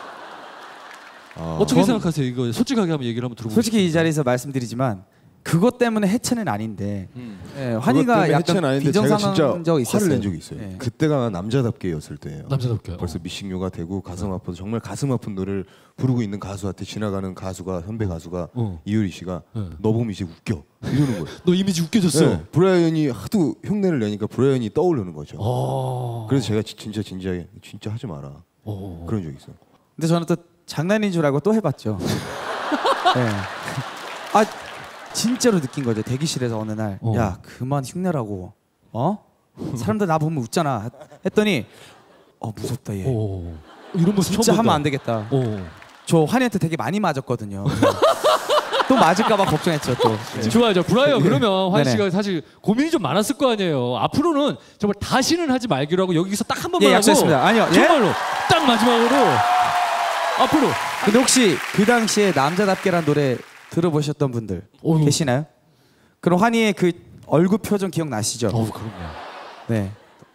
Speaker 7: 아,
Speaker 1: 어떻게
Speaker 6: 전-
Speaker 1: 생각하세요? 이거 솔직하게 한번 얘기를 한번 들어보고
Speaker 6: 솔직히 이
Speaker 1: 싶습니다.
Speaker 6: 자리에서 말씀드리지만 그것 때문에 해체는 아닌데
Speaker 1: 음.
Speaker 6: 예,
Speaker 7: 그것
Speaker 6: 환희가
Speaker 7: 때문에
Speaker 6: 약간
Speaker 7: 해체는 아닌데 제가 진짜
Speaker 6: 빈정상한 적이
Speaker 7: 화를 낸
Speaker 6: 있었어요.
Speaker 7: 적이 있어요.
Speaker 6: 예.
Speaker 7: 그때가 남자답게였을 때예요.
Speaker 1: 남자답게.
Speaker 7: 벌써
Speaker 1: 어.
Speaker 7: 미식류가 되고 가슴 아파서 정말 가슴 아픈 노래를 부르고 있는 가수한테 지나가는 가수가 선배 가수가
Speaker 1: 어.
Speaker 7: 이효리 씨가
Speaker 1: 네.
Speaker 7: 너 보면 이제 웃겨 이러는 거예요.
Speaker 1: 너 이미지 웃겨졌어.
Speaker 7: 네, 브라이언이 하도 흉내를 내니까 브라이언이 떠오르는 거죠.
Speaker 1: 어.
Speaker 7: 그래서 제가 지- 진짜 진지하게 진짜 하지 마라
Speaker 1: 어.
Speaker 7: 그런 적이 있어요.
Speaker 6: 근데 저는 또 장난인 줄 알고 또 해봤죠. 예. 아 진짜로 느낀 거죠. 대기실에서 어느 날,
Speaker 1: 어.
Speaker 6: 야 그만 흉내라고, 어? 사람들 나 보면 웃잖아. 했더니, 어 무섭다 얘.
Speaker 1: 어. 이런 모습
Speaker 6: 진짜
Speaker 1: 처음
Speaker 6: 하면
Speaker 1: 본다.
Speaker 6: 안 되겠다.
Speaker 1: 어.
Speaker 6: 저 환희한테 되게 많이 맞았거든요. 또 맞을까봐 걱정했죠 또. 예.
Speaker 1: 좋아요. 저 브라이언 그러면 환희
Speaker 6: 네네.
Speaker 1: 씨가 사실 고민이 좀 많았을 거 아니에요. 앞으로는 정말 다시는 하지 말기로 하고 여기서 딱 한 번만
Speaker 6: 예
Speaker 1: 하고
Speaker 6: 약속했습니다. 아니요. 예?
Speaker 1: 정말로 딱 마지막으로 앞으로
Speaker 6: 근데 혹시 그 당시에 남자답게란 노래 들어보셨던 분들
Speaker 1: 어휴.
Speaker 6: 계시나요? 그럼 환희의 그 얼굴 표정 기억나시죠?
Speaker 1: 어 그럼요.
Speaker 6: 네.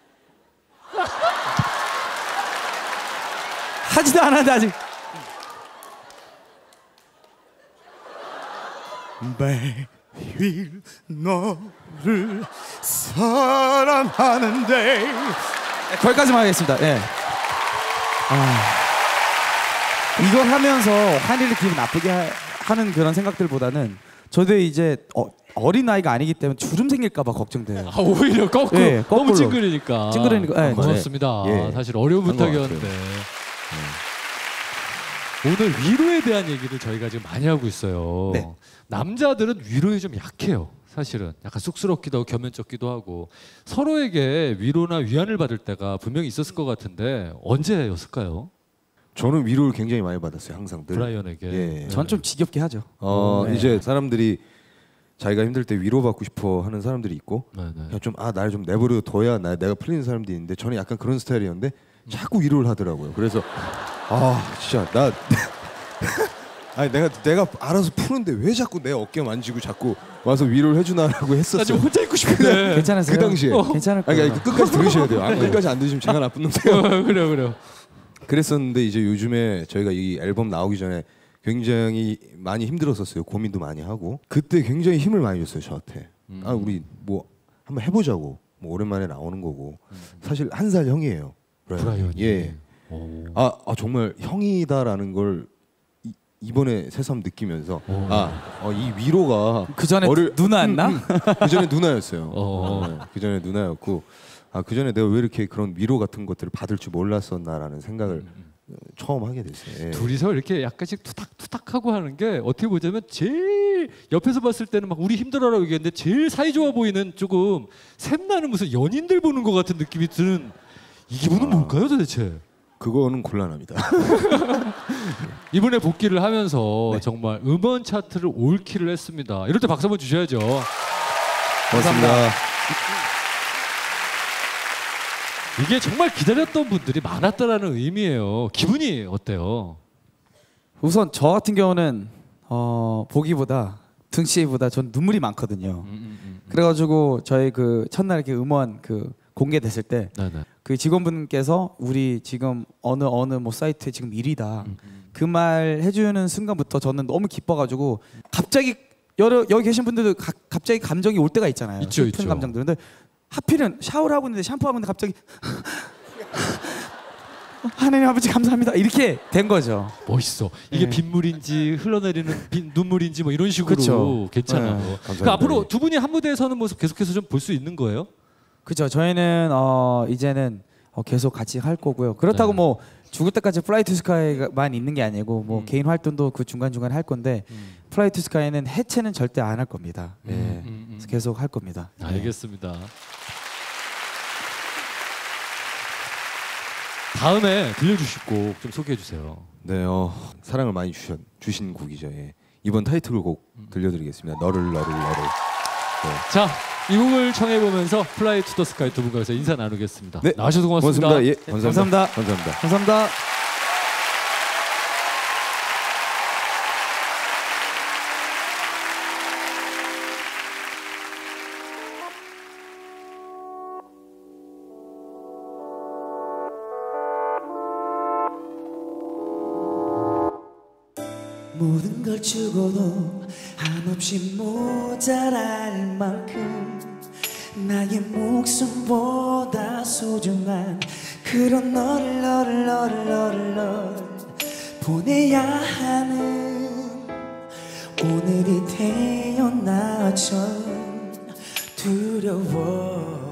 Speaker 6: 하지도 않았는데 아직. 매일 너를 사랑하는데. 네, 거기까지만 하겠습니다. 예. 아, 이걸 하면서 환희를 기분 나쁘게 하, 하는 그런 생각들보다는 저도 이제 어, 어린 아이가 아니기 때문에 주름 생길까봐 걱정돼요.
Speaker 1: 아 오히려 거꾸로
Speaker 6: 예,
Speaker 1: 너무
Speaker 6: 거꾸로.
Speaker 1: 찡그리니까.
Speaker 6: 찡그리니까, 예.
Speaker 1: 고맙습니다.
Speaker 7: 예.
Speaker 1: 사실 어려운
Speaker 7: 한것
Speaker 1: 부탁이었는데 오늘 위로에 대한 얘기를 저희가 지금 많이 하고 있어요.
Speaker 6: 네.
Speaker 1: 남자들은 위로에 좀 약해요. 사실은 약간 쑥스럽기도 하고 겸연쩍기도 하고 서로에게 위로나 위안을 받을 때가 분명히 있었을 것 같은데 언제였을까요?
Speaker 7: 저는 위로를 굉장히 많이 받았어요. 항상 늘.
Speaker 1: 브라이언에게.
Speaker 7: 예.
Speaker 6: 전 좀 지겹게 하죠.
Speaker 7: 어
Speaker 6: 네.
Speaker 7: 이제 사람들이 자기가 힘들 때 위로받고 싶어 하는 사람들이 있고
Speaker 1: 네네.
Speaker 7: 그냥 좀 아 날 좀 내버려 둬야 나 내가 풀리는 사람들이 있는데 저는 약간 그런 스타일이었는데 자꾸 위로를 하더라고요. 그래서 아 진짜 나 아니 내가 내가 알아서 푸는데 왜 자꾸 내 어깨 만지고 자꾸 와서 위로를 해주나라고
Speaker 1: 나
Speaker 7: 했었어요.
Speaker 1: 지금 혼자 있고 싶은데.
Speaker 6: 괜찮으세요?
Speaker 7: 그 당시에.
Speaker 1: 어.
Speaker 6: 괜찮을
Speaker 7: 아니,
Speaker 6: 거예요.
Speaker 7: 아니 끝까지 들으셔야 돼요. 안 끝까지 안 들으시면 제가 나쁜 놈이에요.
Speaker 1: 어, 그래요, 그래요.
Speaker 7: 그랬었는데 이제 요즘에 저희가 이 앨범 나오기 전에 굉장히 많이 힘들었었어요. 고민도 많이 하고 그때 굉장히 힘을 많이 줬어요 저한테.
Speaker 1: 음.
Speaker 7: 아 우리 뭐 한번 해보자고. 뭐 오랜만에 나오는 거고 사실 한 살 형이에요.
Speaker 1: 브라이언이.
Speaker 7: 예.
Speaker 1: 오.
Speaker 7: 아, 아 정말 형이다라는 걸 이, 이번에 새삼 느끼면서
Speaker 1: 오.
Speaker 7: 아, 어, 이 위로가
Speaker 6: 그 전에
Speaker 7: 어릴-
Speaker 6: 누나였나?
Speaker 7: 그 전에 누나였어요.
Speaker 1: 어.
Speaker 7: 네, 그 전에 누나였고 아, 그 전에 내가 왜 이렇게 그런 위로 같은 것들을 받을 줄 몰랐었나라는 생각을
Speaker 1: 음, 음.
Speaker 7: 처음 하게 됐어요. 예.
Speaker 1: 둘이서 이렇게 약간씩 투닥투닥하고 하는 게 어떻게 보자면 제일 옆에서 봤을 때는 막 우리 힘들어라고 얘기했는데 제일 사이좋아 보이는 조금 샘나는 무슨 연인들 보는 것 같은 느낌이 드는 이 기분은
Speaker 7: 아.
Speaker 1: 뭘까요 도대체?
Speaker 7: 그거는 곤란합니다.
Speaker 1: 이번에 복귀를 하면서
Speaker 7: 네.
Speaker 1: 정말 음원 차트를 올킬을 했습니다. 이럴 때 박수 한번 주셔야죠.
Speaker 7: 고맙습니다.
Speaker 1: 이게 정말 기다렸던 분들이 많았다라는 의미예요. 기분이 어때요?
Speaker 6: 우선 저 같은 경우는 어, 보기보다 등씨보다 전 눈물이 많거든요.
Speaker 1: 음, 음, 음.
Speaker 6: 그래가지고 저희 그 첫날 이렇게 음원 그 공개됐을 때 그
Speaker 1: 네네.
Speaker 6: 직원분께서 우리 지금 어느 어느 뭐 사이트에 지금 일 위다
Speaker 1: 음,
Speaker 6: 그 말 해주는 순간부터 저는 너무 기뻐가지고 갑자기 여러 여기 계신 분들도 가, 갑자기 감정이 올 때가 있잖아요.
Speaker 1: 있죠,
Speaker 6: 슬픈
Speaker 1: 있죠.
Speaker 6: 감정들. 근데 하필은 샤워를 하고 있는데 샴푸하고 있는데 갑자기 하나님 아버지 감사합니다 이렇게 된 거죠.
Speaker 1: 멋있어. 이게
Speaker 6: 네.
Speaker 1: 빗물인지 흘러내리는 빗, 눈물인지 뭐 이런 식으로
Speaker 6: 그쵸.
Speaker 1: 괜찮아요.
Speaker 6: 네.
Speaker 1: 그러니까
Speaker 7: 감사합니다.
Speaker 1: 앞으로 두 분이 한 무대에 서는 모습 계속해서 좀 볼 수 있는 거예요?
Speaker 6: 그죠. 저희는 어, 이제는 어, 계속 같이 할 거고요. 그렇다고
Speaker 1: 네.
Speaker 6: 뭐 죽을 때까지 플라이 투 스카이만 있는 게 아니고 뭐
Speaker 1: 음.
Speaker 6: 개인 활동도 그 중간 중간 할 건데
Speaker 1: 음.
Speaker 6: 플라이 투 스카이는 해체는 절대 안 할 겁니다. 예.
Speaker 1: 음, 음,
Speaker 6: 그래서
Speaker 1: 음.
Speaker 6: 계속 할 겁니다. 네.
Speaker 1: 알겠습니다. 다음에 들려주실 곡 좀 소개해 주세요.
Speaker 7: 네, 어, 사랑을 많이 주신, 주신 곡이죠. 예. 이번 타이틀곡 들려드리겠습니다. 너를 너를 너를.
Speaker 1: 자, 이 곡을 청해 보면서 플라이 투 더 스카이 두 분과 서 인사 나누겠습니다.
Speaker 7: 네.
Speaker 1: 나와주셔서 고맙습니다.
Speaker 7: 고맙습니다. 예, 감사합니다.
Speaker 6: 감사합니다.
Speaker 7: 감사합니다.
Speaker 6: 감사합니다.
Speaker 5: 모든 걸 주고도 한없이 모자랄 만큼 나의 목숨보다 소중한 그런 너를 너를 너를 너를 너를 보내야 하는 오늘이 태어나 전 두려워.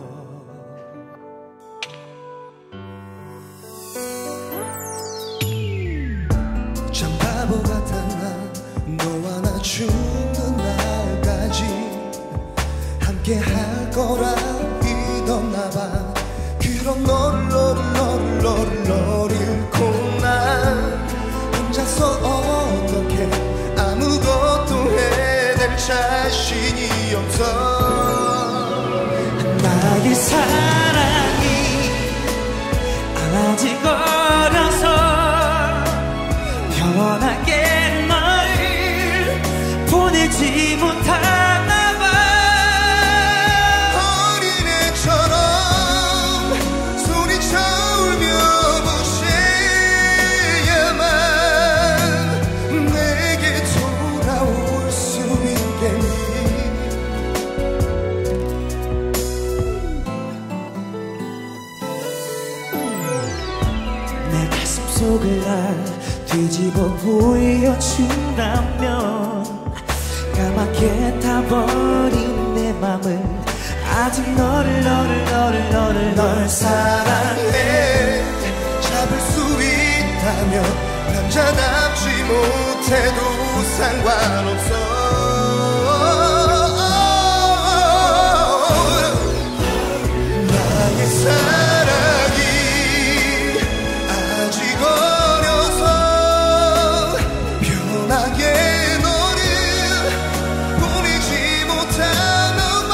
Speaker 5: 참 바보 같은 난 너와 나 죽는 날까지 함께 할 거라 믿었나 봐. 그런 너를 너를 너를 너를 너를 잃고 난 혼자서 어떻게 아무것도 해낼 자신이 없어. 나의 사랑이 아직 어려서 편하게 널 보내지 못하나 봐. 어린애처럼 소리쳐 울며 보채야만 내게 돌아올 수 있겠니. 내 가슴 속을 날 뒤집어 보여준다면 까맣게 타버린 내 맘을 아직 너를 너를 너를 너를 널 사랑해. 잡을 수 있다면 남자답지 못해도 상관없어. 나의 사랑이 아직 어려서 편하게 너를 보내지 못하는 말.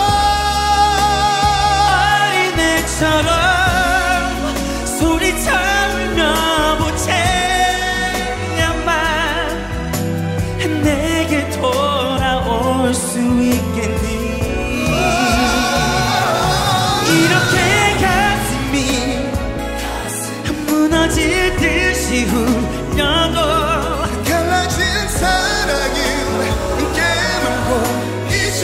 Speaker 5: 어린애처럼 소리쳐 울며 보채야만 내게 돌아올 수 있겠니. 이렇게 가슴이 무너질 듯이 울려도 갈라진 사랑을 깨물고 이제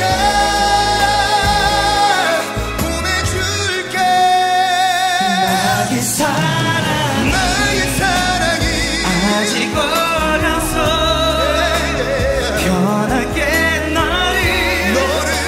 Speaker 5: 보내줄게. 나의 사랑 나의 사랑이 아직 어려서 편하게 너를 너를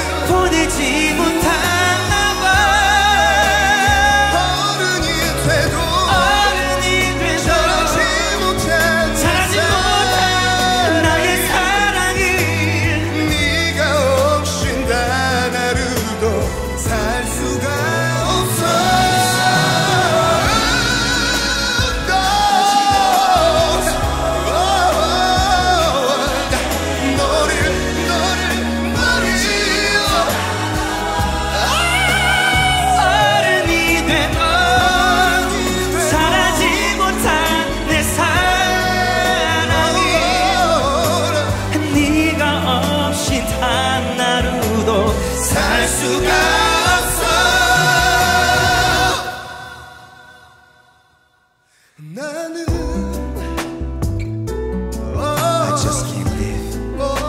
Speaker 5: 수가 없어. 나는 I just can't live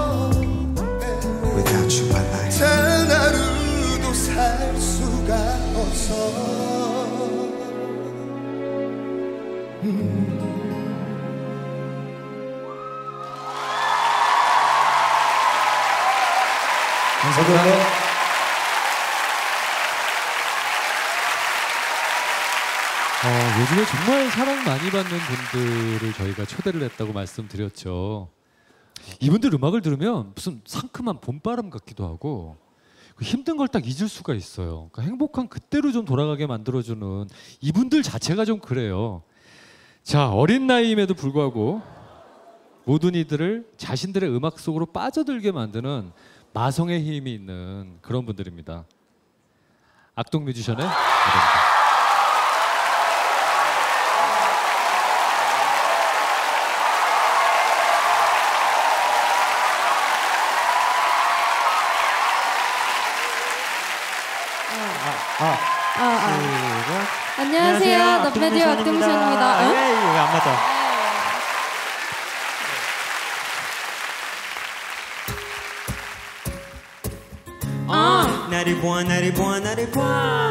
Speaker 5: without you my life. 단 하루도 살 수가 없어.
Speaker 1: 감사합니다. 어, 요즘에 정말 사랑 많이 받는 분들을 저희가 초대를 했다고 말씀드렸죠. 이분들 음악을 들으면 무슨 상큼한 봄바람 같기도 하고 그 힘든 걸 딱 잊을 수가 있어요. 그러니까 행복한 그때로 좀 돌아가게 만들어주는 이분들 자체가 좀 그래요. 자, 어린 나이임에도 불구하고 모든 이들을 자신들의 음악 속으로 빠져들게 만드는 마성의 힘이 있는 그런 분들입니다. 악동 뮤지션의 무대입니다.
Speaker 4: 아, 아. 안녕하세요. 너베디오 악동뮤지션입니다. 응?
Speaker 8: 에이, 왜 안 맞아?
Speaker 4: 아.
Speaker 8: 나를 봐, 나를 봐, 나를 봐.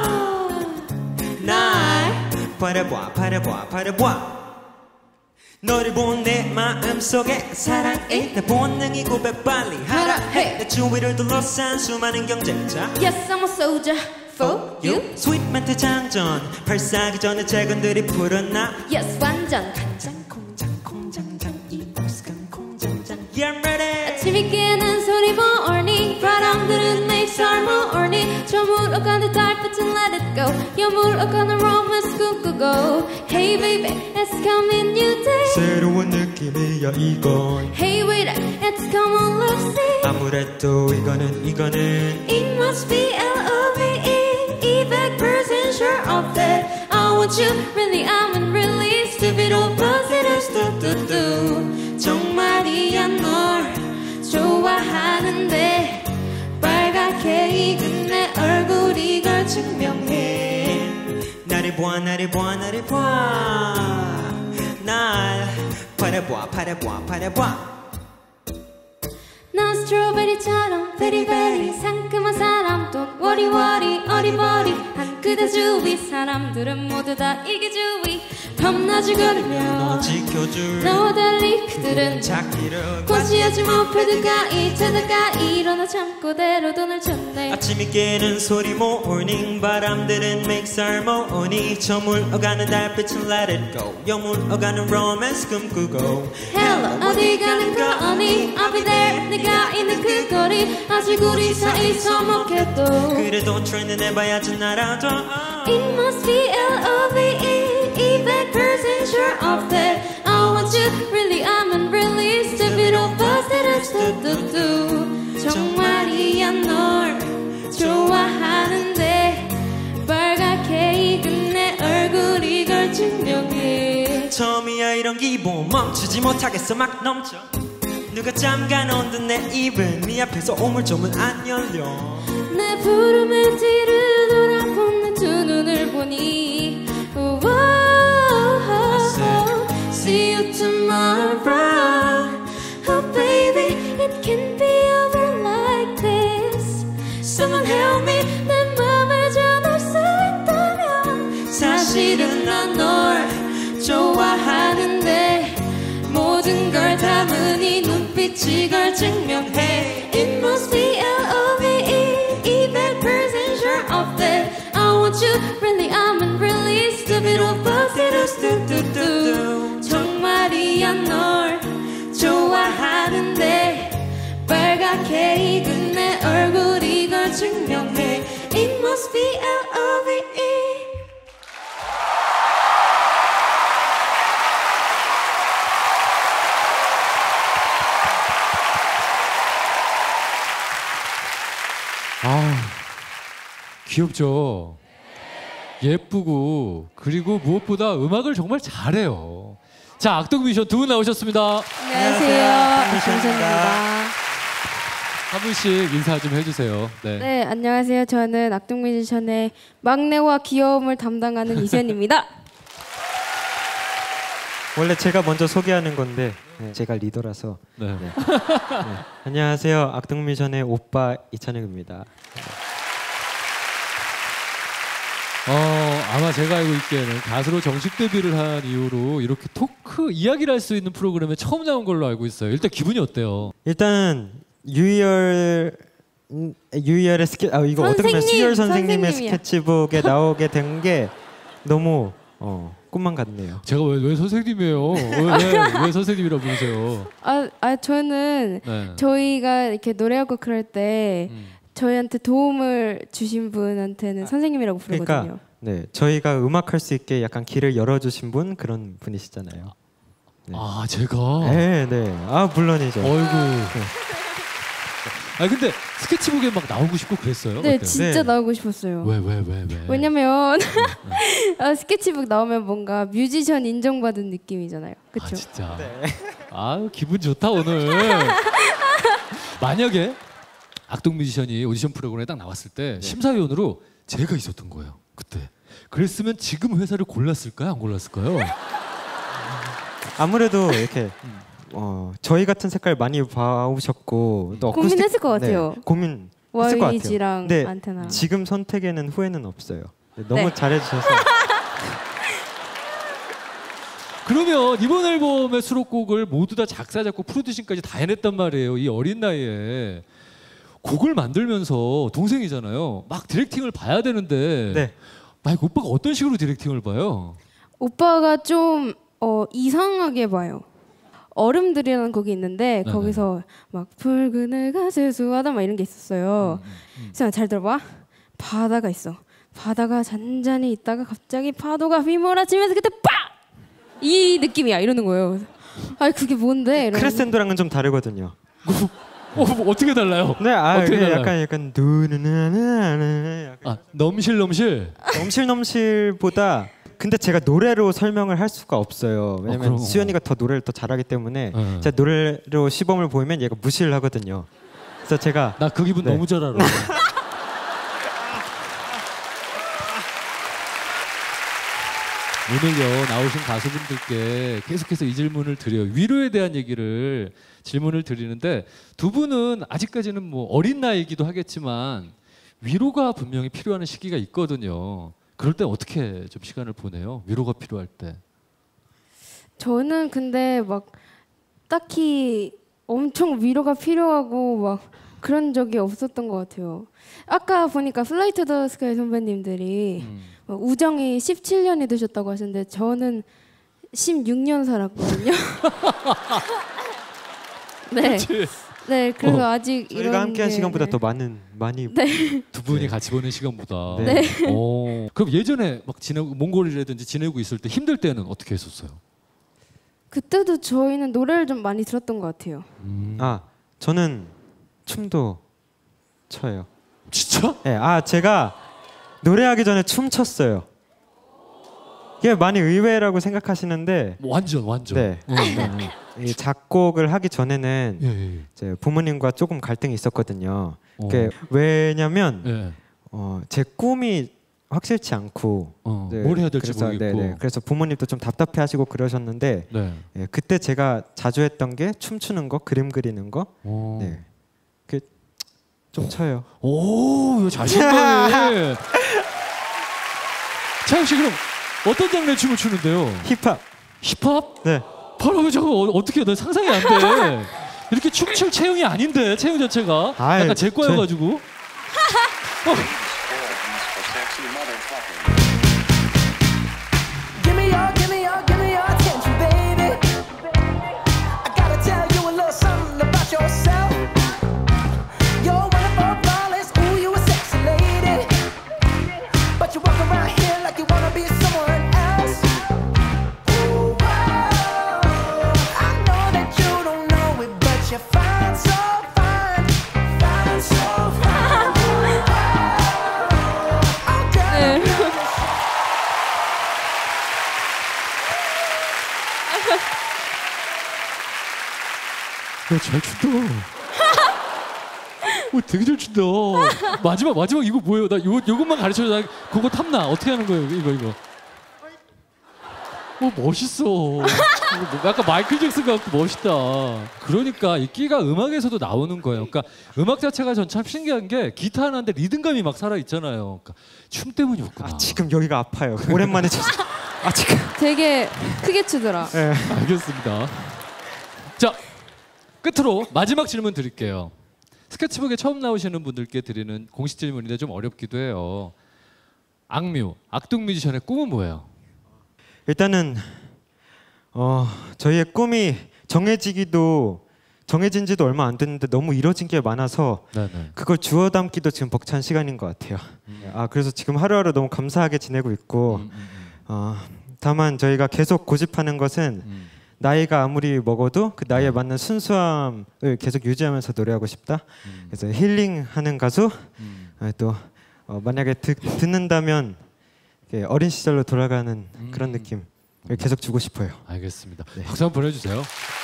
Speaker 8: 날 바라봐, 바라봐, 바라봐. 너를 본 내 마음속에 사랑해. 내 본능이 고백 빨리 하라 해. 내 주위를 둘러싼 수많은 경쟁자.
Speaker 4: Yes, I'm a soldier for you.
Speaker 8: 스윗 멘트 장전 발사하기 전에 재건들이 풀었나.
Speaker 4: Yes, 완전 간장.
Speaker 8: 콩장 콩장장 이 오스간 콩장장. Yeah, I'm ready.
Speaker 4: 아침이 깨는 소리 morning. 바람들은 makes our morning. 저 물어가는 달빛은 let it go. 여 물어가는 romance 꿈꾸고. Hey baby, it's coming new day.
Speaker 8: 새로운 느낌이야 이건.
Speaker 4: Hey wait, it's come on let's see.
Speaker 8: 아무래도 이거는 이거는
Speaker 4: It must be L O V E. one hundred percent sure of that. I want you, really I'm in really stupid or positive 뚜뚜뚜. 정말이야 널 좋아하는데 빨갛게 익은 내 얼굴 이걸 증명해.
Speaker 8: 나를 봐 나를 봐 나를 봐. 날 바라봐 바라봐 바라봐.
Speaker 4: 난 스트로베리처럼 very very 상큼한 사람. Don't worry worry 어리버리한 그대 주위 사람들은 모두 다 이기주의. 밤낮을 걸으며
Speaker 8: 지켜줄
Speaker 4: 너와 달리 그들은
Speaker 8: 찾기를
Speaker 4: 과시하지 못해드가 이태다가 일어나 잠꼬대로 돈을 쳤네.
Speaker 8: 아침이 깨는 소리 morning. 바람들은 makes our morning. 저 물어가는 달빛은 let it go. 여물어가는 romance 꿈꾸고.
Speaker 4: Hello 어디 가는 거니 I'll be there. 내가 있는 그 거리 아직 우리 사이 서먹해도
Speaker 8: 그래도 트렌드 내봐야지 나라도.
Speaker 4: It must be L O V E. one hundred percent sure of that. I want you, really I'm in really stupid or busted 뚜뚜뚜. 정말이야 널 좋아하는데 빨갛게 익은 내 얼굴 이걸 증명해.
Speaker 8: 처음이야 이런 기분 멈추지 못하겠어 막 넘쳐. 누가 잠가놓은 듯 내 입은 네 앞에서 오물조물 안 열려.
Speaker 4: 내 부름의 뒤를 돌아본 내 두 눈을 보니 see you tomorrow. Oh baby, it can be over like this. Someone help me. 내 맘을 전할 수 있다면. 사실은 난 널 좋아하는데 모든 걸 담은 이 눈빛이 이걸 증명해. It must be L O V E. one hundred percent sure of that. I want you, really I'm in really stupid or busted 뚜뚜뚜. 정말이야 널 좋아하는데 빨갛게 익은 내 얼굴 이걸 증명해. It must be L O V E.
Speaker 1: 아, 귀엽죠? 예쁘고 그리고 무엇보다 음악을 정말 잘해요. 자, 악동 뮤지션 두 분 나오셨습니다.
Speaker 4: 안녕하세요. 박정선입니다.
Speaker 1: 한 분씩 인사 좀 해주세요. 네.
Speaker 9: 네, 안녕하세요. 저는 악동뮤지션의 막내와 귀여움을 담당하는 이센입니다.
Speaker 8: 원래 제가 먼저 소개하는 건데 네, 제가 리더라서.
Speaker 1: 네.
Speaker 8: 네. 네. 안녕하세요. 악동뮤지션의 오빠 이찬혁입니다.
Speaker 1: 어, 아마 제가 알고 있기에는 가수로 정식 데뷔를 한 이후로 이렇게 토크 이야기를 할 수 있는 프로그램에 처음 나온 걸로 알고 있어요. 일단 기분이 어때요?
Speaker 8: 일단 유희열 음, 유희열의 스케 아 이거 어떻게 보면
Speaker 9: 선생님!
Speaker 8: 수열 선생님의
Speaker 9: 선생님이야.
Speaker 8: 스케치북에 나오게 된 게 너무 어, 꿈만 같네요.
Speaker 1: 제가 왜, 왜 선생님이에요? 왜, 왜, 왜 선생님이라고 부르세요?
Speaker 9: 아, 아 저는
Speaker 1: 네.
Speaker 9: 저희가 이렇게 노래하고 그럴 때
Speaker 1: 음.
Speaker 9: 저희한테 도움을 주신 분한테는 선생님이라고 부르거든요.
Speaker 8: 그러니까 네 저희가 음악할 수 있게 약간 길을 열어주신 분 그런 분이시잖아요. 네.
Speaker 1: 아 제가.
Speaker 8: 네, 네. 아 물론이죠.
Speaker 1: 어이구. 아 근데 스케치북에 막 나오고 싶고 그랬어요?
Speaker 9: 네,
Speaker 1: 그때?
Speaker 9: 진짜
Speaker 8: 네.
Speaker 9: 나오고 싶었어요.
Speaker 1: 왜 왜 왜 왜?
Speaker 9: 왜냐면 아, 스케치북 나오면 뭔가 뮤지션 인정받은 느낌이잖아요.
Speaker 1: 아
Speaker 9: 그렇죠?
Speaker 1: 진짜.
Speaker 8: 네.
Speaker 1: 아 기분 좋다 오늘. 만약에 악동 뮤지션이 오디션 프로그램에 딱 나왔을 때
Speaker 8: 네.
Speaker 1: 심사위원으로 제가 있었던 거예요. 그때. 그랬으면 지금 회사를 골랐을까요? 안 골랐을까요?
Speaker 8: 아무래도 이렇게 어, 저희 같은 색깔 많이 봐오셨고 또 어쿠스틱-
Speaker 9: 고민했을 것 같아요.
Speaker 8: 네, 고민했을 것 같아요.
Speaker 9: 와이지랑
Speaker 8: 네,
Speaker 9: 안테나.
Speaker 8: 지금 선택에는 후회는 없어요. 네, 너무
Speaker 9: 네.
Speaker 8: 잘해주셔서.
Speaker 1: 그러면 이번 앨범의 수록곡을 모두 다 작사, 작곡, 프로듀싱까지 다 해냈단 말이에요. 이 어린 나이에 곡을 만들면서 동생이잖아요. 막 디렉팅을 봐야 되는데
Speaker 8: 네.
Speaker 1: 마이크 오빠가 어떤 식으로 디렉팅을 봐요?
Speaker 9: 오빠가 좀 어, 이상하게 봐요. 얼음들이라는 곡이 있는데
Speaker 1: 네네.
Speaker 9: 거기서 막 붉은 해가 세수하다 막 이런 게 있었어요. 그래서 잘 들어봐. 바다가 있어. 바다가 잔잔히 있다가 갑자기 파도가 휘몰아치면서 그때 빡! 이 느낌이야 이러는 거예요. 아 그게 뭔데? 이러면서.
Speaker 8: 크레센도랑은 좀 다르거든요.
Speaker 1: 어, 뭐 어떻게 달라요?
Speaker 8: 네, 아,
Speaker 1: 어떻게
Speaker 8: 그게
Speaker 1: 달라요?
Speaker 8: 약간 약간 누누누누누 약간
Speaker 1: 아 넘실넘실.
Speaker 8: 넘실넘실보다 근데 제가 노래로 설명을 할 수가 없어요. 왜냐면
Speaker 1: 그럼.
Speaker 8: 수연이가 더 노래를 더 잘하기 때문에
Speaker 1: 네.
Speaker 8: 제가 노래로 시범을 보이면 얘가 무시를 하거든요. 그래서 제가
Speaker 1: 나 그 기분
Speaker 8: 네.
Speaker 1: 너무 잘 알아. 오늘요 나오신 가수분들께 계속해서 이 질문을 드려요. 위로에 대한 얘기를 질문을 드리는데 두 분은 아직까지는 뭐 어린 나이이기도 하겠지만 위로가 분명히 필요한 시기가 있거든요. 그럴 때 어떻게 좀 시간을 보내요? 위로가 필요할 때.
Speaker 9: 저는 근데 막 딱히 엄청 위로가 필요하고 막 그런 적이 없었던 것 같아요. 아까 보니까 플라이 투 더 스카이 선배님들이
Speaker 1: 음.
Speaker 9: 막 우정이 십칠 년이 되셨다고 하셨는데 저는 십육 년 살았거든요. 네, 네, 그래서
Speaker 1: 어.
Speaker 9: 아직
Speaker 8: 저희가
Speaker 9: 이런
Speaker 8: 함께한
Speaker 9: 게,
Speaker 8: 시간보다
Speaker 9: 네.
Speaker 8: 더 많은 많이
Speaker 9: 네.
Speaker 1: 두 분이
Speaker 8: 네.
Speaker 1: 같이 보낸 시간보다.
Speaker 8: 네.
Speaker 1: 오. 그럼 예전에 막 지내고 몽골이라든지 지내고 있을 때 힘들 때는 어떻게 했었어요?
Speaker 9: 그때도 저희는 노래를 좀 많이 들었던 것 같아요.
Speaker 1: 음.
Speaker 8: 아 저는 춤도 춰요.
Speaker 1: 진짜?
Speaker 8: 네, 아 제가 노래하기 전에 춤 췄어요. 이게 많이 의외라고 생각하시는데
Speaker 1: 뭐 완전 완전.
Speaker 8: 네.
Speaker 1: 어, 어, 어.
Speaker 8: 이 작곡을 하기 전에는
Speaker 1: 예, 예.
Speaker 8: 이제 부모님과 조금 갈등이 있었거든요.
Speaker 1: 어.
Speaker 8: 그게 왜냐면
Speaker 1: 예.
Speaker 8: 어, 제 꿈이 확실치 않고
Speaker 1: 어,
Speaker 8: 네,
Speaker 1: 뭘 해야 될지
Speaker 8: 그래서,
Speaker 1: 모르겠고.
Speaker 8: 네네, 그래서 부모님도 좀 답답해하시고 그러셨는데
Speaker 1: 네.
Speaker 8: 예, 그때 제가 자주 했던 게 춤추는 거, 그림 그리는 거,
Speaker 1: 오.
Speaker 8: 네, 그 좀 쳐요.
Speaker 1: 오, 이거 잘생겼네. 차영 씨 그럼 어떤 장르의 춤을 추는데요?
Speaker 8: 힙합.
Speaker 1: 힙합?
Speaker 8: 네.
Speaker 1: 바로 저거 어, 어떻게 나 상상이 안 돼. 이렇게 춤출 체형이 아닌데 체형 자체가
Speaker 8: 아이,
Speaker 1: 약간 제 거여가지고. 어.
Speaker 5: Give me your, give me your, give me your attention, baby. I gotta tell you a little something about yourself. You're one of our flawless, ooh, you a sexy lady. But you walk around here like you wanna be someone else. Ooh, whoa. I know that you don't know it, but you're fine, so fine, fine, so fine. Oh, girl,
Speaker 9: 네.
Speaker 1: 야, 잘 춘다. 오, 되게 잘 춘다. 마지막 마지막 이거 뭐예요? 나 요 요것만 가르쳐줘. 나 그거 탐나. 어떻게 하는 거예요? 이거 이거. 뭐 멋있어. 뭐 약간 마이클 잭슨 같고 멋있다. 그러니까 이 끼가 음악에서도 나오는 거예요. 그러니까 음악 자체가 전 참 신기한 게 기타 하나인데 리듬감이 막 살아 있잖아요. 그러니까 춤 때문이었구나.
Speaker 8: 아, 지금 여기가 아파요. 오랜만에 쳤어. 아 지금.
Speaker 9: 되게 크게 추더라.
Speaker 8: 네.
Speaker 1: 알겠습니다. 자, 끝으로 마지막 질문 드릴게요. 스케치북에 처음 나오시는 분들께 드리는 공식 질문인데 좀 어렵기도 해요. 악뮤, 악동 뮤지션의 꿈은 뭐예요?
Speaker 8: 일단은 어, 저희의 꿈이 정해지기도 정해진 지도 얼마 안 됐는데 너무 이뤄진 게 많아서
Speaker 1: 네네.
Speaker 8: 그걸 주워 담기도 지금 벅찬 시간인 것 같아요.
Speaker 1: 음.
Speaker 8: 아 그래서 지금 하루하루 너무 감사하게 지내고 있고
Speaker 1: 음, 음, 음.
Speaker 8: 어, 다만 저희가 계속 고집하는 것은
Speaker 1: 음.
Speaker 8: 나이가 아무리 먹어도 그 나이에 맞는 순수함을 계속 유지하면서 노래하고 싶다.
Speaker 1: 음.
Speaker 8: 그래서 힐링하는 가수
Speaker 1: 음.
Speaker 8: 어, 또 어, 만약에 듣, 듣는다면 이렇게 어린 시절로 돌아가는
Speaker 1: 음.
Speaker 8: 그런 느낌을 계속 주고 싶어요.
Speaker 1: 알겠습니다.
Speaker 8: 네.
Speaker 1: 박수 한번 보내주세요.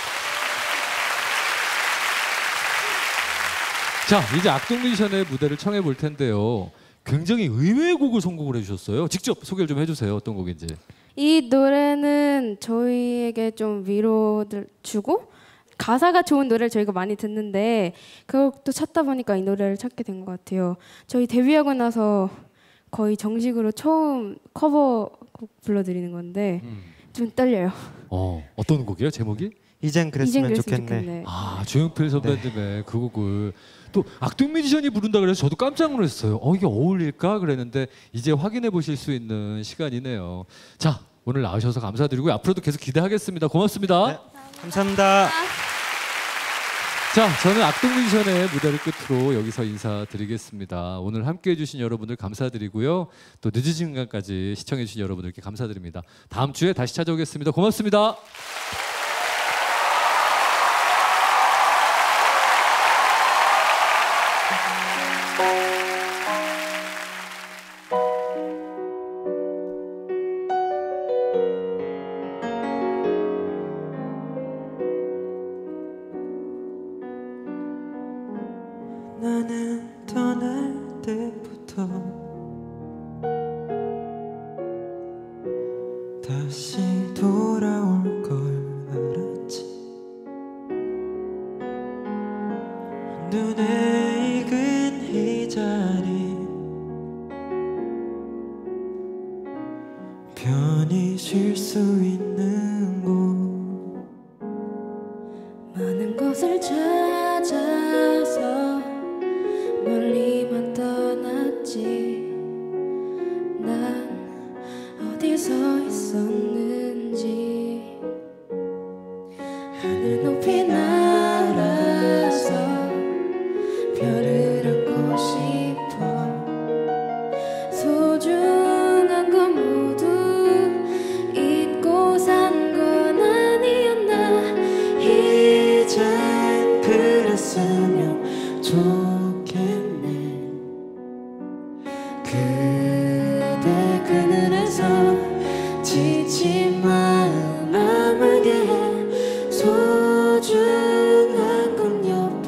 Speaker 1: 자, 이제 악동 뮤지션의 무대를 청해 볼 텐데요. 굉장히 의외의 곡을 선곡을 해주셨어요. 직접 소개를 좀 해주세요. 어떤 곡인지.
Speaker 9: 이 노래는 저희에게 좀 위로를 주고 가사가 좋은 노래를 저희가 많이 듣는데 그것도 찾다 보니까 이 노래를 찾게 된 것 같아요. 저희 데뷔하고 나서 거의 정식으로 처음 커버곡 불러드리는 건데
Speaker 1: 음.
Speaker 9: 좀 떨려요.
Speaker 1: 어, 어떤 곡이에요? 제목이?
Speaker 8: 이젠 그랬으면,
Speaker 9: 이젠
Speaker 8: 좋겠네.
Speaker 9: 그랬으면 좋겠네.
Speaker 1: 아, 조용필 선배님의 그 곡을 또 악동 뮤지션이 부른다 그래서 저도 깜짝 놀랐어요. 어, 이게 어울릴까? 그랬는데 이제 확인해 보실 수 있는 시간이네요. 자, 오늘 나오셔서 감사드리고요. 앞으로도 계속 기대하겠습니다. 고맙습니다.
Speaker 8: 네. 감사합니다.
Speaker 1: 자, 저는 악동 뮤지션의 무대를 끝으로 여기서 인사드리겠습니다. 오늘 함께해 주신 여러분들 감사드리고요. 또 늦은 시간까지 시청해 주신 여러분들께 감사드립니다. 다음 주에 다시 찾아오겠습니다. 고맙습니다.
Speaker 8: 나는 떠날 때부터 다시 돌아올 걸 알았지. 눈에 익은 이 자리 편히 쉴 수 있는 곳
Speaker 9: 많은 것을 찾아서 멀리만 떠났지. 난 어디서 있었는지 하늘 높이 날아서 별을 안고 싶어. 소중한 건 모두 잊고 산 건 아니었나.
Speaker 8: 이젠 그랬으면 좋겠네. 그대 그늘에서 지친 마음 아물게 해. 소중한 건 옆에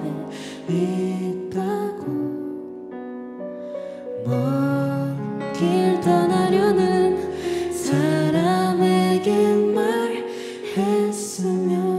Speaker 8: 있다고. 먼 길 떠나려는 사람에게 말했으면.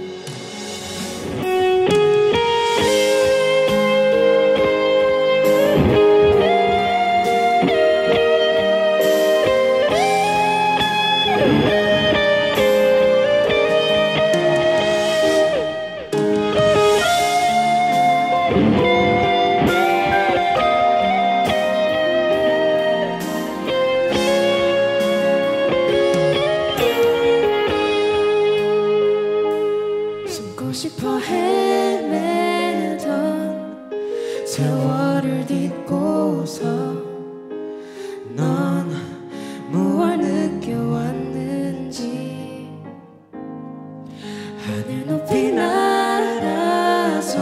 Speaker 9: 숨고 싶어 헤매던 세월을 딛고서 넌 무얼 느껴왔는지. 하늘 높이 날아서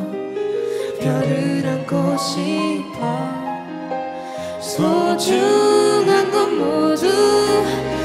Speaker 9: 별을 안고 싶어. 소중한 건 모두